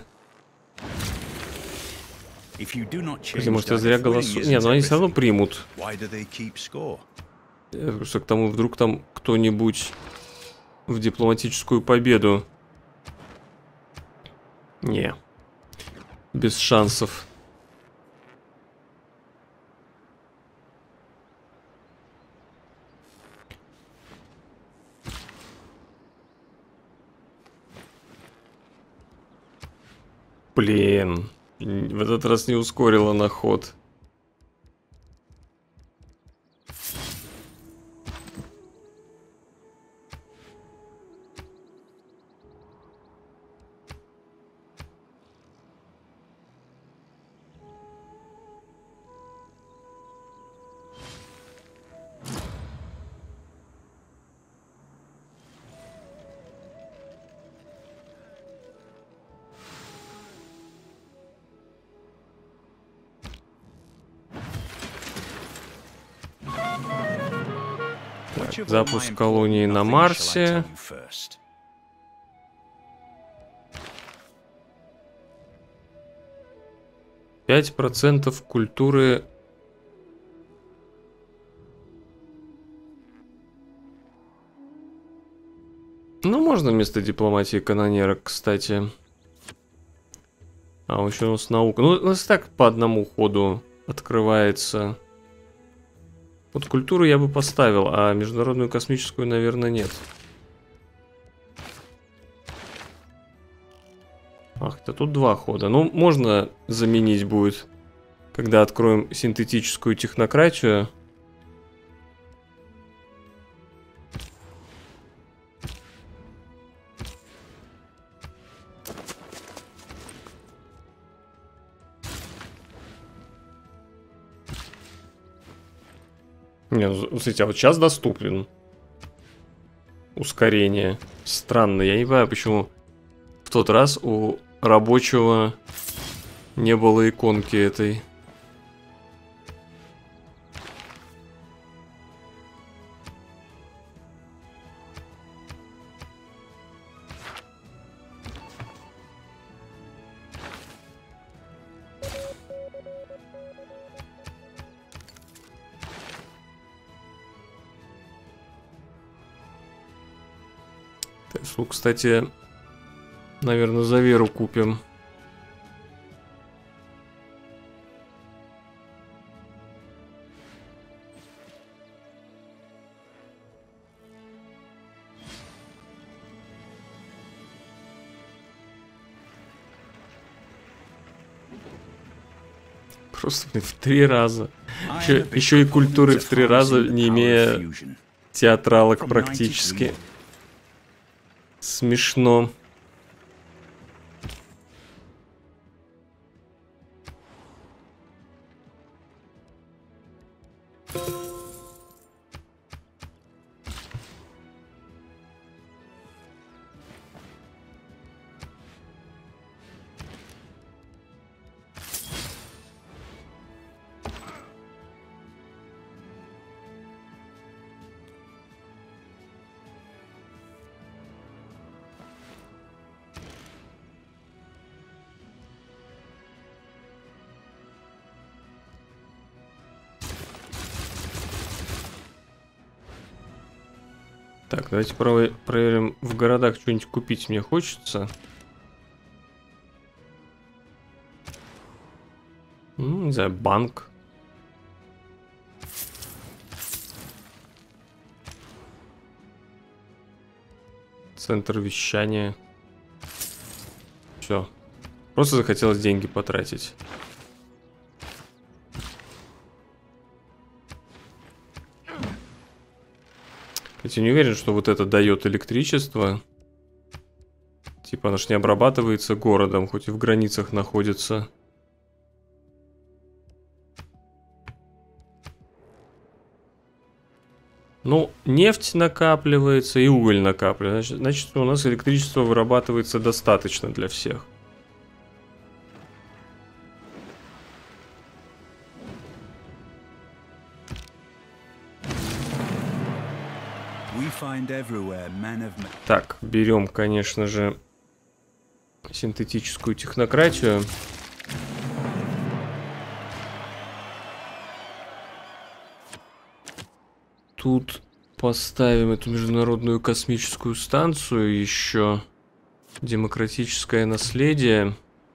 Хотя, может, я зря голосую. Не, но они все равно примут. Просто к тому, вдруг там кто-нибудь в дипломатическую победу. Не. Без шансов. Блин. В этот раз не ускорила на ход. Так, запуск колонии на Марсе. Пять процентов культуры. Ну, можно вместо дипломатии канонерок, кстати. А, еще у нас наука. Ну, у нас так по одному ходу открывается. Вот культуру я бы поставил, а международную космическую, наверное, нет. Ах, это тут два хода. Ну, можно заменить будет, когда откроем синтетическую технократию. Не, ну, смотрите, а вот сейчас доступен ускорение. Странно, я не понимаю, почему в тот раз у рабочего не было иконки этой. Теслу, кстати, наверное, за веру купим. Просто, блин, в три раза. Еще, еще и культуры в три раза, не имея театралок практически. Смешно. Так, давайте про- проверим, в городах что-нибудь купить мне хочется. Ну, не знаю, банк. Центр вещания. Все. Просто захотелось деньги потратить. Я не уверен, что вот это дает электричество. Типа оно ж не обрабатывается городом, хоть и в границах находится. Ну, нефть накапливается и уголь накапливается. Значит, значит, у нас электричество вырабатывается достаточно для всех. Так, берем, конечно же, синтетическую технократию. Тут поставим эту международную космическую станцию, еще демократическое наследие,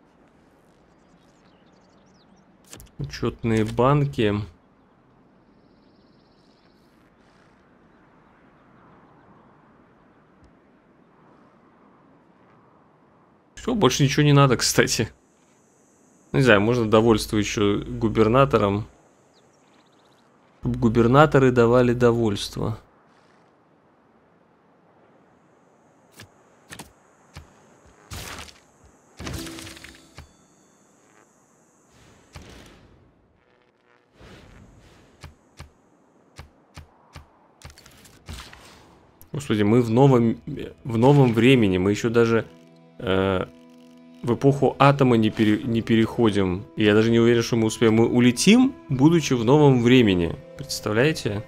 учетные банки. Все, больше ничего не надо, кстати. Не знаю, можно довольство еще губернаторам. Чтобы губернаторы давали довольство. Господи, мы в новом, в новом времени. Мы еще даже э, в эпоху атома не, пере, не переходим. И я даже не уверен, что мы успеем. Мы улетим, будучи в новом времени. Представляете?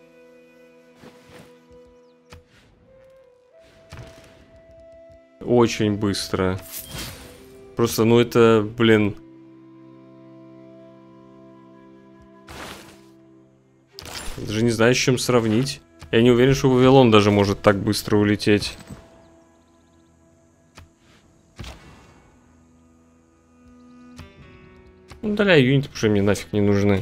Очень быстро. Просто, ну это, блин... Даже не знаю, с чем сравнить. Я не уверен, что Вавилон даже может так быстро улететь. Ну, удаляю юниты, потому что мне нафиг не нужны.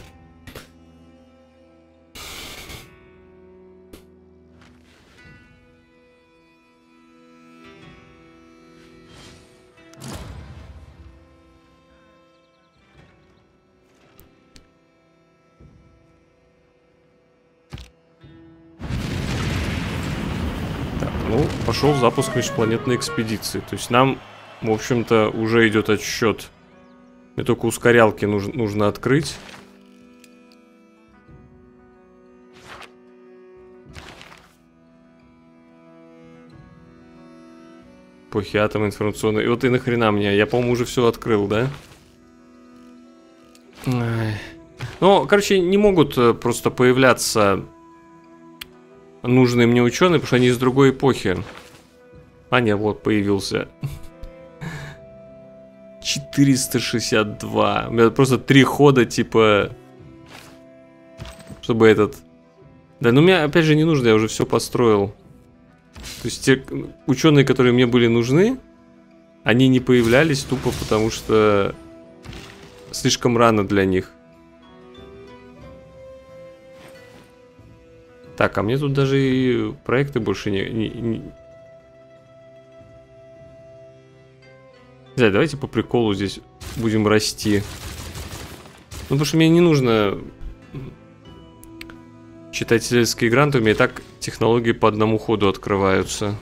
Пошел запуск межпланетной экспедиции. То есть нам, в общем-то, уже идет отсчет. Мне только ускорялки нужно, нужно открыть. Эпохи атома информационной. И вот и нахрена мне? Я, по-моему, уже все открыл, да? Ай. Ну, короче, не могут просто появляться нужные мне ученые, потому что они из другой эпохи. А не, вот появился. четыреста шестьдесят два. У меня просто три хода, типа, чтобы этот... Да, ну мне, опять же, не нужно, я уже все построил. То есть те ученые, которые мне были нужны, они не появлялись тупо потому, что слишком рано для них. Так, а мне тут даже и проекты больше не... не, не... Да, давайте по приколу здесь будем расти. Ну, потому что мне не нужно читать исследовательские гранты, у меня и так технологии по одному ходу открываются.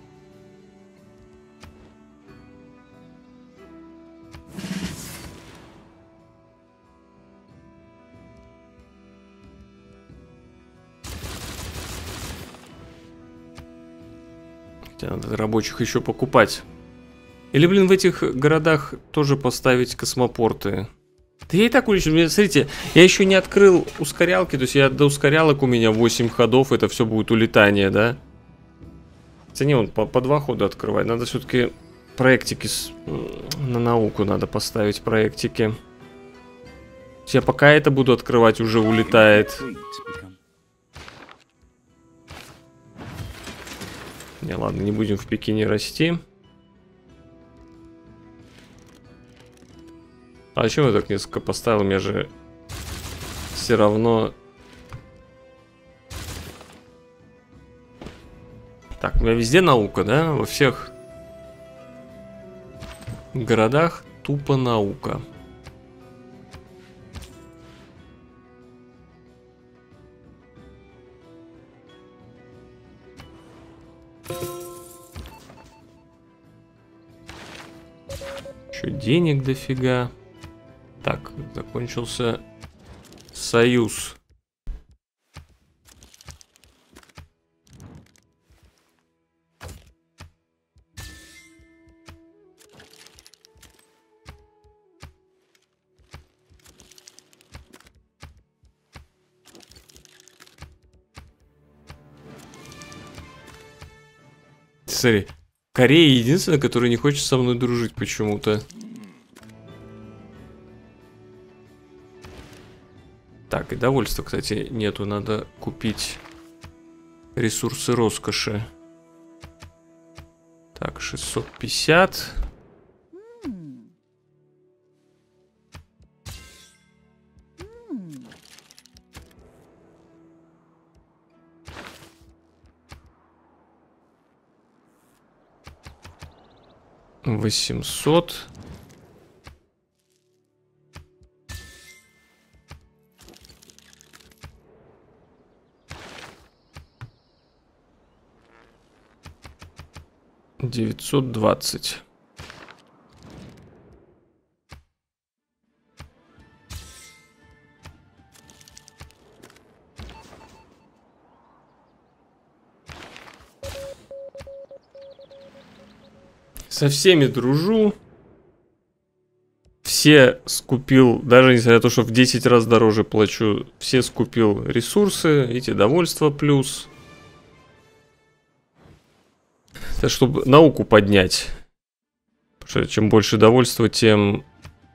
Надо рабочих еще покупать. Или, блин, в этих городах тоже поставить космопорты. Да я и так улечу. Смотрите, я еще не открыл ускорялки. То есть я до ускорялок у меня восемь ходов. Это все будет улетание, да? Хотя не, он по, по два хода открывать. Надо все-таки проектики с... на науку надо поставить проектики. Я пока это буду открывать, уже улетает. Не, ладно, не будем в Пекине расти. А зачем я так несколько поставил? У меня же все равно... Так, у меня везде наука, да? Во всех городах тупо наука. Еще денег дофига. Так, закончился союз. Смотри, Корея единственная, которая не хочет со мной дружить почему-то. Так, и довольства, кстати, нету. Надо купить ресурсы роскоши. Так, шестьсот пятьдесят. восемьсот. девятьсот двадцать. Со всеми дружу. Все скупил, даже несмотря на то, что в десять раз дороже плачу, все скупил ресурсы, эти довольства плюс. Это чтобы науку поднять. Потому что чем больше довольства, тем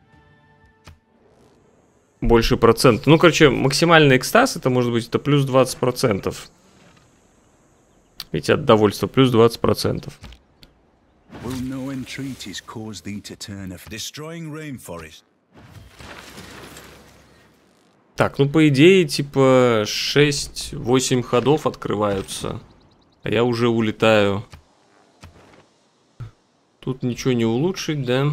больше процентов. Ну, короче, максимальный экстаз, это может быть это плюс двадцать процентов. Видите, от довольства плюс двадцать процентов. Так, ну по идее, типа шесть-восемь ходов открываются. А я уже улетаю. Тут ничего не улучшить, да?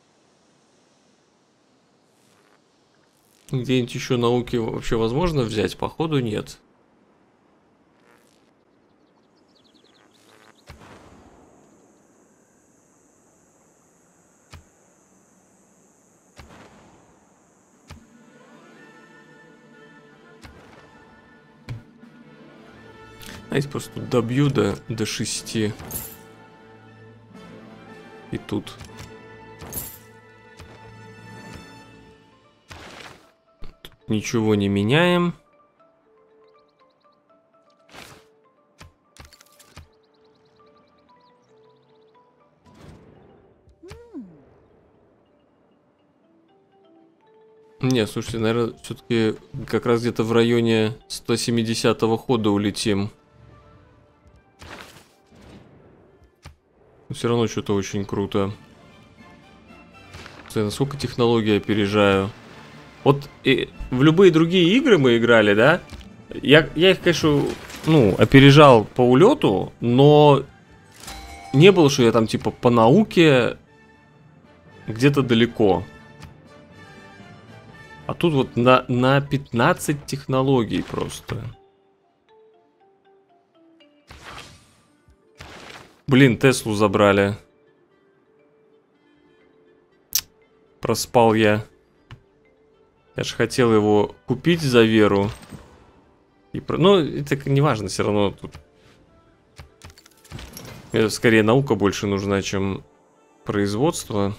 Где-нибудь еще науки вообще возможно взять? Походу нет. Знаете, просто тут добью до, до шести. И тут. Тут ничего не меняем. Не, слушайте, наверное, все-таки как раз где-то в районе сто семидесятого хода улетим. Все равно что-то очень круто. Насколько технологии опережаю. Вот и в любые другие игры мы играли, да? Я, я их, конечно, ну, опережал по улету, но не было, что я там типа по науке где-то далеко. А тут вот на, на пятнадцать технологий просто. Блин, Теслу забрали. Проспал я. Я же хотел его купить за веру. И про... Ну, это не важно, все равно тут. Мне скорее наука больше нужна, чем производство.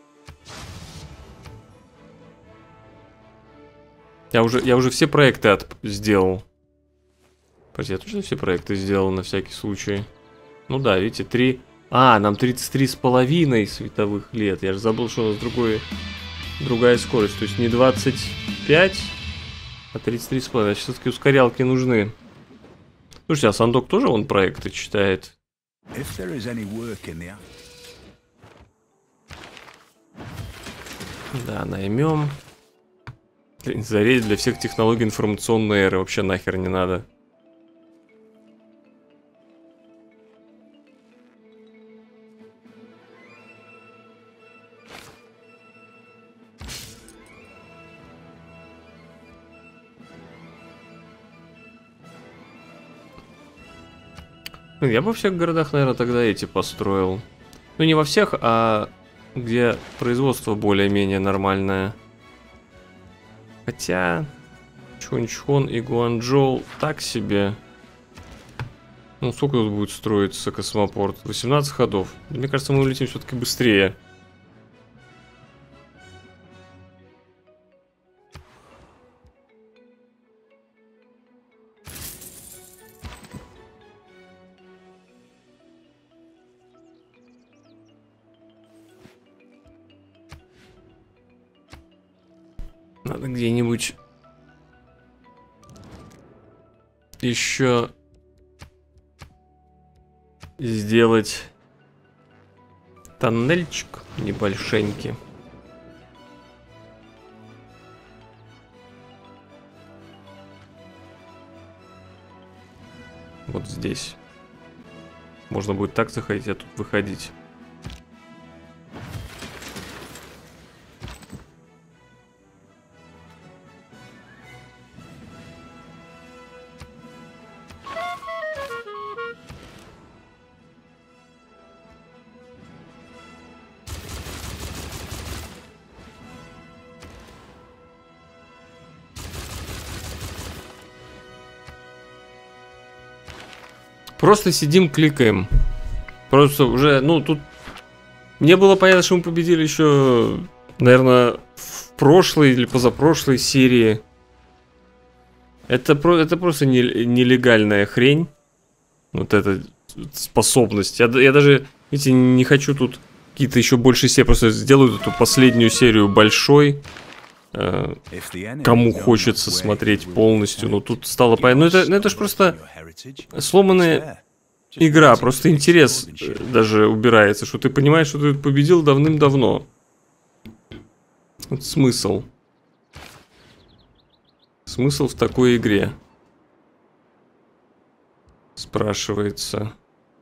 Я уже, я уже все проекты от... сделал. Подожди, я точно все проекты сделал на всякий случай? Ну да, видите, три... А, нам тридцать три с половиной световых лет. Я же забыл, что у нас другой... другая скорость. То есть не двадцать пять, а тридцать три с половиной. Все-таки ускорялки нужны. Слушайте, а Сандок тоже он проекты читает? If there is any work in the... Да, наймем. Зарейд для всех технологий информационной эры вообще нахер не надо. Я бы во всех городах, наверное, тогда эти построил. Ну, не во всех, а где производство более-менее нормальное. Хотя Чхончхон и Гуанчжоу так себе. Ну, сколько тут будет строиться космопорт? восемнадцать ходов. Мне кажется, мы улетим все-таки быстрее. Надо где-нибудь еще сделать тоннельчик небольшенький. Вот здесь. Можно будет так заходить, а тут выходить. Просто сидим, кликаем. Просто уже, ну, тут... Мне было понятно, что мы победили еще, наверное, в прошлой или позапрошлой серии. Это, про... это просто не... нелегальная хрень. Вот эта способность. Я, я даже, видите, не хочу тут какие-то еще больше серии. Просто сделаю эту последнюю серию большой. Э, кому хочется смотреть полностью. Но тут стало понятно. Ну, это, ну, это же просто... Сломанная игра, просто интерес даже убирается, что ты понимаешь, что ты победил давным-давно. Вот смысл. Смысл в такой игре? Спрашивается.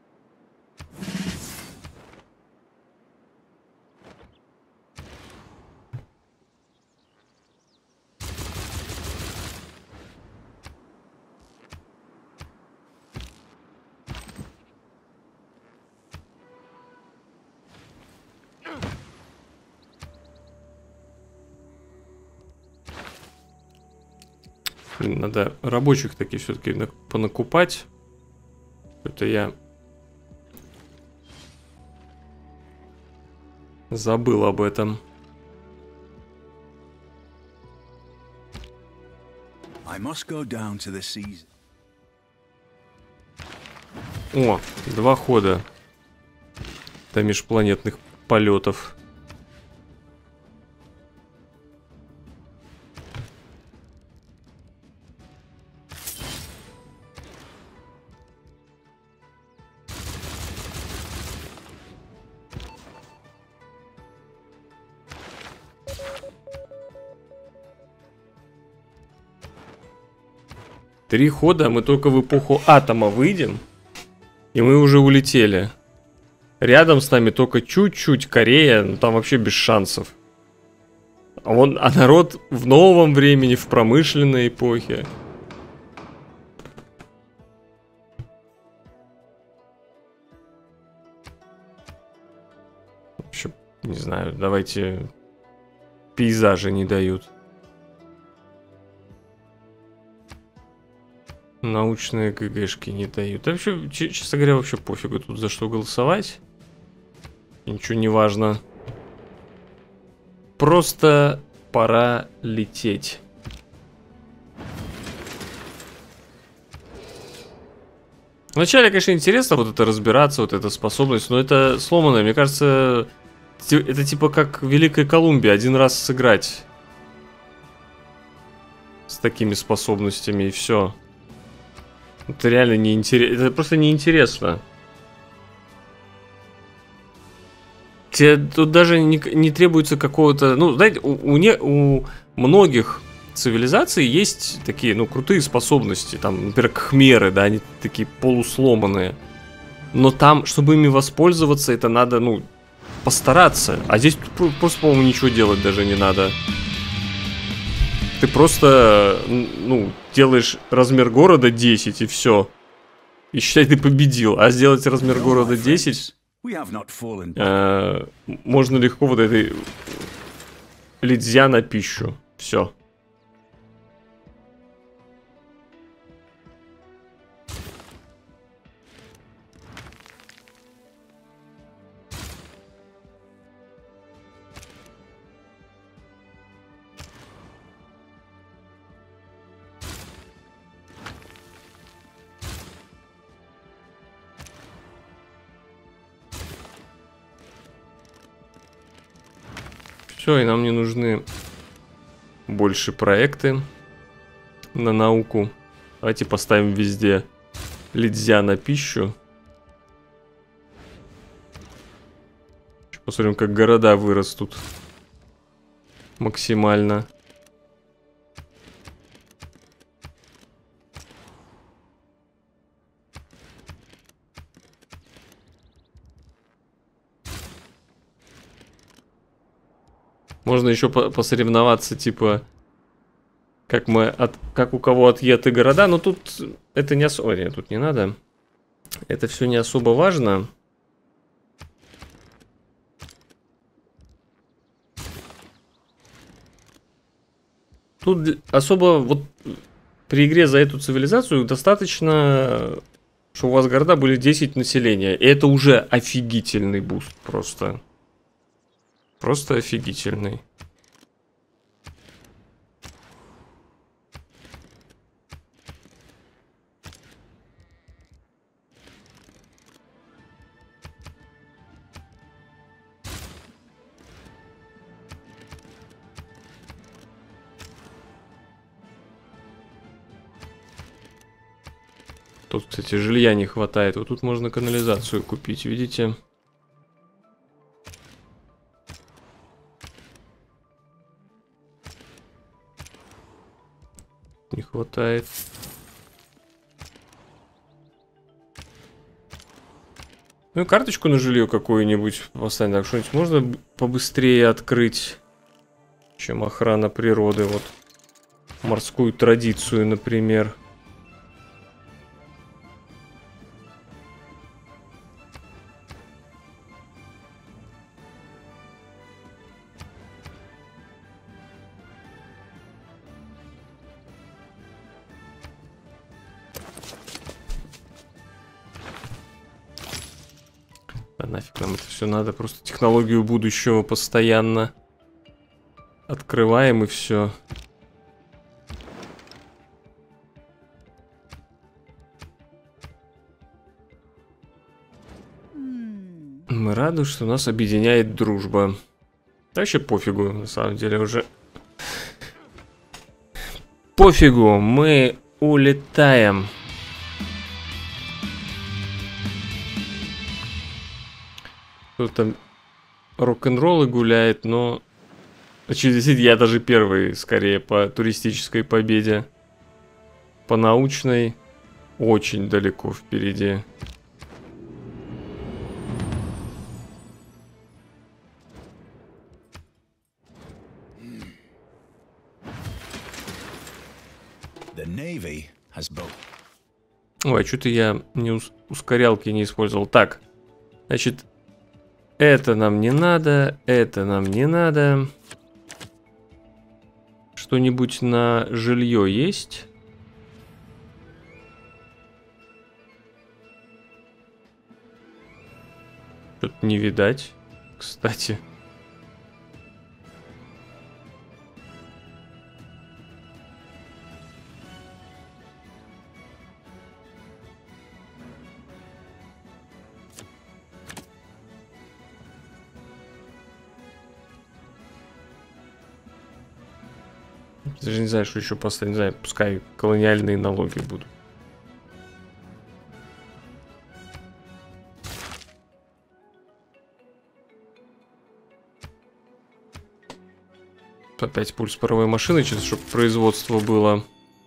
Надо рабочих таких все-таки понакупать. Это я забыл об этом. О, два хода до межпланетных полетов. Три хода, мы только в эпоху атома выйдем, и мы уже улетели. Рядом с нами только чуть-чуть Корея, но там вообще без шансов. А, он, а народ в новом времени, в промышленной эпохе. Вообще, не знаю, давайте... Пейзажи не дают. Научные ГГшки не дают. Да вообще, честно говоря, вообще пофигу тут за что голосовать. Ничего не важно. Просто пора лететь. Вначале, конечно, интересно вот это разбираться, вот эта способность, но это сломанное. Мне кажется, это типа как в Великой Колумбии один раз сыграть с такими способностями и все. Это реально неинтересно. Это просто неинтересно. Тебе тут даже не, не требуется какого-то... Ну, знаете, у, у, не, у многих цивилизаций есть такие, ну, крутые способности. Там, например, кхмеры, да, они такие полусломанные. Но там, чтобы ими воспользоваться, это надо, ну, постараться. А здесь просто, по-моему, ничего делать даже не надо. Ты просто, ну, делаешь размер города десять и все. И считай, ты победил. А сделать размер города десять э, можно легко вот этой лидзя на пищу. Все. Все, и нам не нужны больше проекты на науку. Давайте поставим везде лидзя на пищу. Посмотрим, как города вырастут максимально. Можно еще по посоревноваться, типа, как мы от, как у кого отъеты города, но тут это не особо, нет, тут не надо. Это все не особо важно. Тут особо вот при игре за эту цивилизацию достаточно, что у вас города были десять населения, и это уже офигительный буст просто. Просто офигительный. Тут, кстати, жилья не хватает. Вот тут можно канализацию купить, видите? Не хватает. Ну и карточку на жилье какую-нибудь поставить. Так, что-нибудь можно побыстрее открыть, чем охрана природы. Вот морскую традицию, например. Да нафиг нам это все надо, просто технологию будущего постоянно открываем и все. Мы рады, что нас объединяет дружба. Да вообще пофигу, на самом деле уже. Пофигу, мы улетаем. Кто-то там рок-н-роллы гуляет, но... Очевидно, я даже первый, скорее, по туристической победе. По научной очень далеко впереди. Ой, а что-то я не ус ускорялки не использовал. Так, значит, это нам не надо, это нам не надо. Что-нибудь на жилье есть? Что-то не видать, кстати. Даже не знаю, что еще поставить. Не знаю, пускай колониальные налоги будут. Опять пульс паровой машины, чисто чтобы производство было.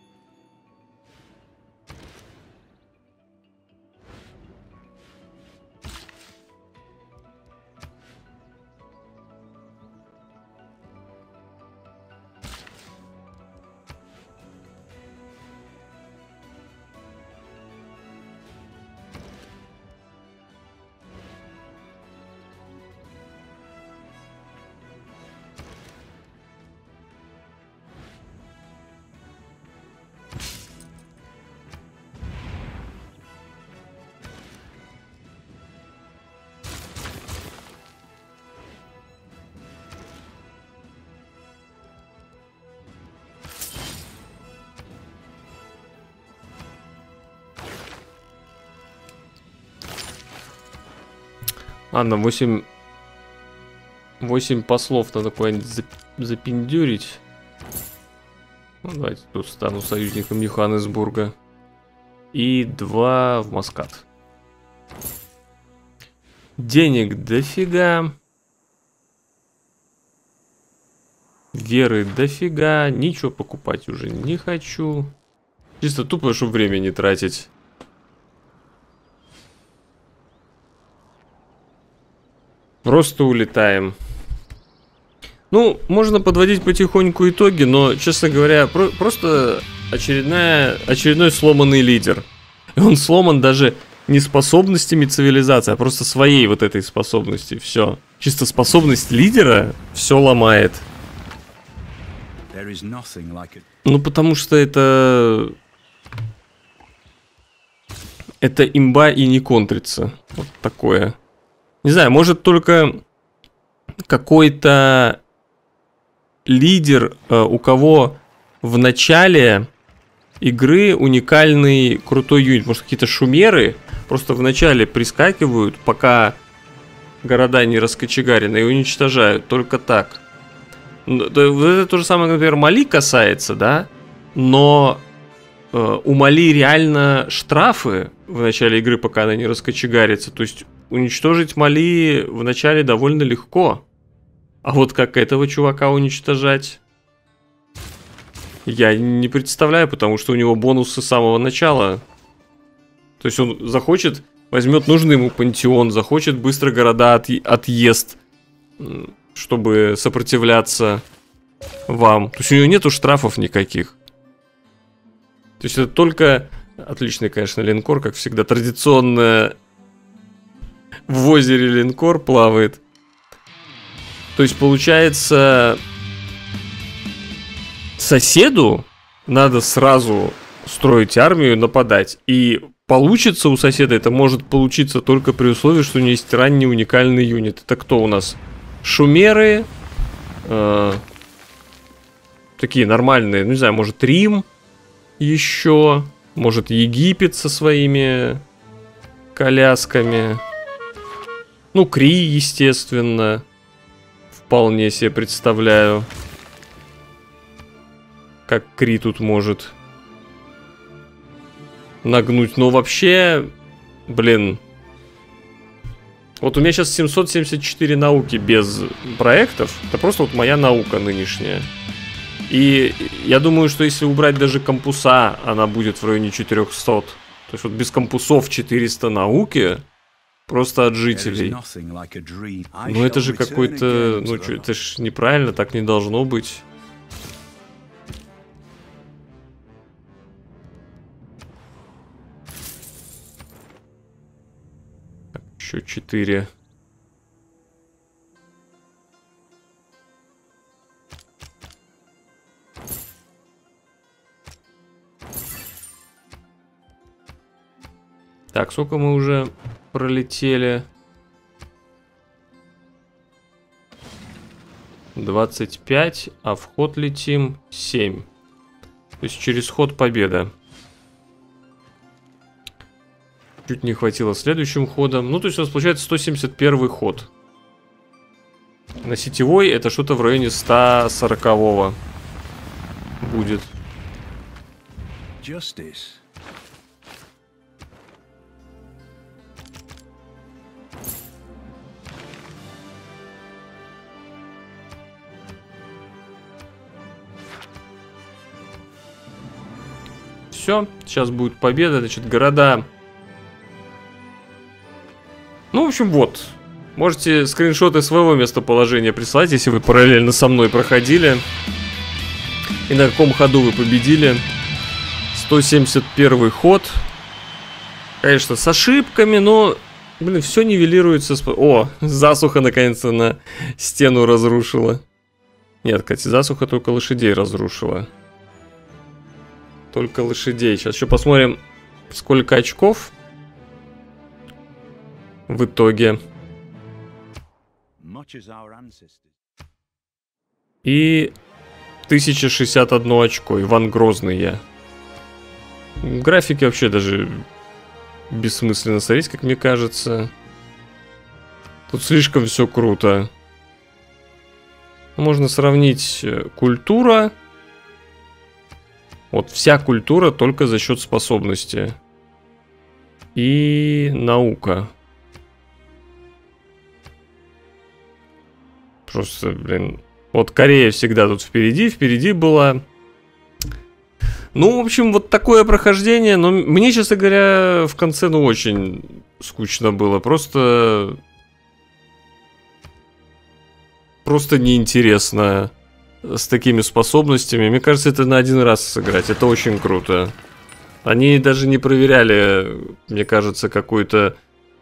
Ладно, восемь... восемь послов надо куда-нибудь зап... запиндюрить. Ну, давайте тут стану союзником Йоханнесбурга. И два в Маскат. Денег дофига. Веры дофига. Ничего покупать уже не хочу. Чисто тупо, чтобы время не тратить. Просто улетаем. Ну, можно подводить потихоньку итоги, но, честно говоря, про просто очередная, очередной сломанный лидер. И он сломан даже не способностями цивилизации, а просто своей вот этой способности. Все. Чисто способность лидера все ломает. Ну, потому что это... Это имба и не контрится. Вот такое. Не знаю, может только какой-то лидер, у кого в начале игры уникальный крутой юнит. Может, какие-то шумеры просто в начале прискакивают, пока города не раскочегарены, и уничтожают. Только так. Это то же самое, например, Мали касается, да? Но э, у Мали реально штрафы в начале игры, пока она не раскочегарится. То есть уничтожить Мали в начале довольно легко. А вот как этого чувака уничтожать, я не представляю, потому что у него бонусы с самого начала. То есть он захочет, возьмет нужный ему пантеон, захочет быстро города от, отъест, чтобы сопротивляться вам. То есть у него нету штрафов никаких. То есть это только... Отличный, конечно, линкор, как всегда. Традиционно в озере линкор плавает. То есть получается... Соседу надо сразу строить армию, нападать. И получится у соседа, это может получиться только при условии, что у него есть ранний уникальный юнит. Это кто у нас? Шумеры. Э, такие нормальные, ну не знаю, может Рим еще. Может Египет со своими колясками. Ну, Кри, естественно. Вполне себе представляю. Как Кри тут может нагнуть. Но вообще, блин. Вот у меня сейчас семьсот семьдесят четыре науки без проектов. Это просто вот моя наука нынешняя. И я думаю, что если убрать даже кампуса, она будет в районе четырехсот. То есть вот без кампусов четыреста науки просто от жителей. Ну это же какой-то... Ну что, это ж неправильно, так не должно быть. Еще четыре. Так, сколько мы уже пролетели? двадцать пять, а в ход летим семь. То есть через ход победа. Чуть не хватило следующим ходом. Ну, то есть у нас получается сто семьдесят первый ход. На сетевой это что-то в районе ста сорокового будет. Justice. все. Сейчас будет победа. Значит, города. Ну, в общем, вот. Можете скриншоты своего местоположения прислать, если вы параллельно со мной проходили. И на каком ходу вы победили. сто семьдесят первый ход. Конечно, с ошибками, но, блин, все нивелируется. С... О, засуха наконец-то на стену разрушила. Нет, кстати, засуха только лошадей разрушила. Только лошадей. Сейчас еще посмотрим, сколько очков в итоге. И тысяча шестьдесят одно очко. Иван Грозный я. Графики вообще даже бессмысленно смотреть, как мне кажется. Тут слишком все круто. Можно сравнить культура. Вот вся культура только за счет способности. И наука. Просто, блин. Вот Корея всегда тут впереди. Впереди была. Ну, в общем, вот такое прохождение. Но мне, честно говоря, в конце, ну, очень скучно было. Просто... Просто неинтересно с такими способностями. Мне кажется, это на один раз сыграть. Это очень круто. Они даже не проверяли, мне кажется, какой-то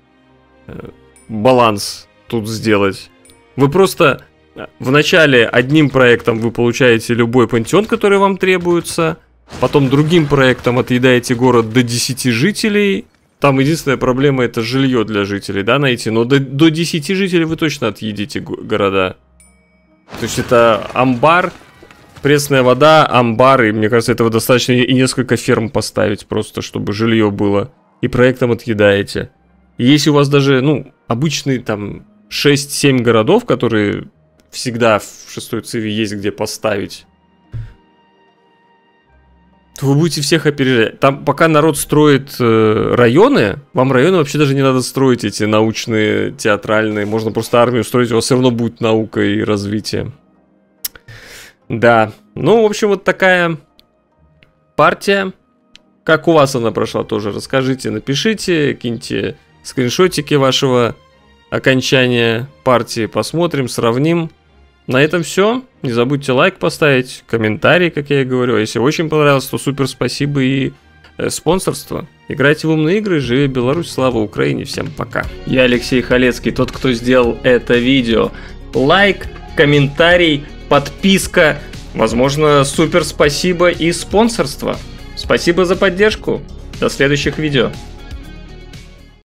баланс тут сделать. Вы просто вначале одним проектом вы получаете любой пантеон, который вам требуется. Потом другим проектом отъедаете город до десяти жителей. Там единственная проблема — это жилье для жителей, да, найти. Но до, до десяти жителей вы точно отъедите города. То есть это амбар, пресная вода, амбар. И мне кажется, этого достаточно и несколько ферм поставить просто, чтобы жилье было. И проектом отъедаете. И если у вас даже, ну, обычные там шесть-семь городов, которые всегда в шестой циве есть где поставить, то вы будете всех опережать. Там пока народ строит э, районы, вам районы вообще даже не надо строить эти научные, театральные. Можно просто армию строить, у вас все равно будет наука и развитие. Да. Ну, в общем, вот такая партия. Как у вас она прошла, тоже расскажите, напишите, киньте скриншотики вашего окончания партии. Посмотрим, сравним. На этом все. Не забудьте лайк поставить, комментарий, как я и говорю. Если очень понравилось, то супер спасибо и э, спонсорство. Играйте в умные игры, живи Беларусь, слава Украине. Всем пока. Я Алексей Халецкий, тот, кто сделал это видео. Лайк, комментарий, подписка, возможно, супер спасибо и спонсорство. Спасибо за поддержку. До следующих видео.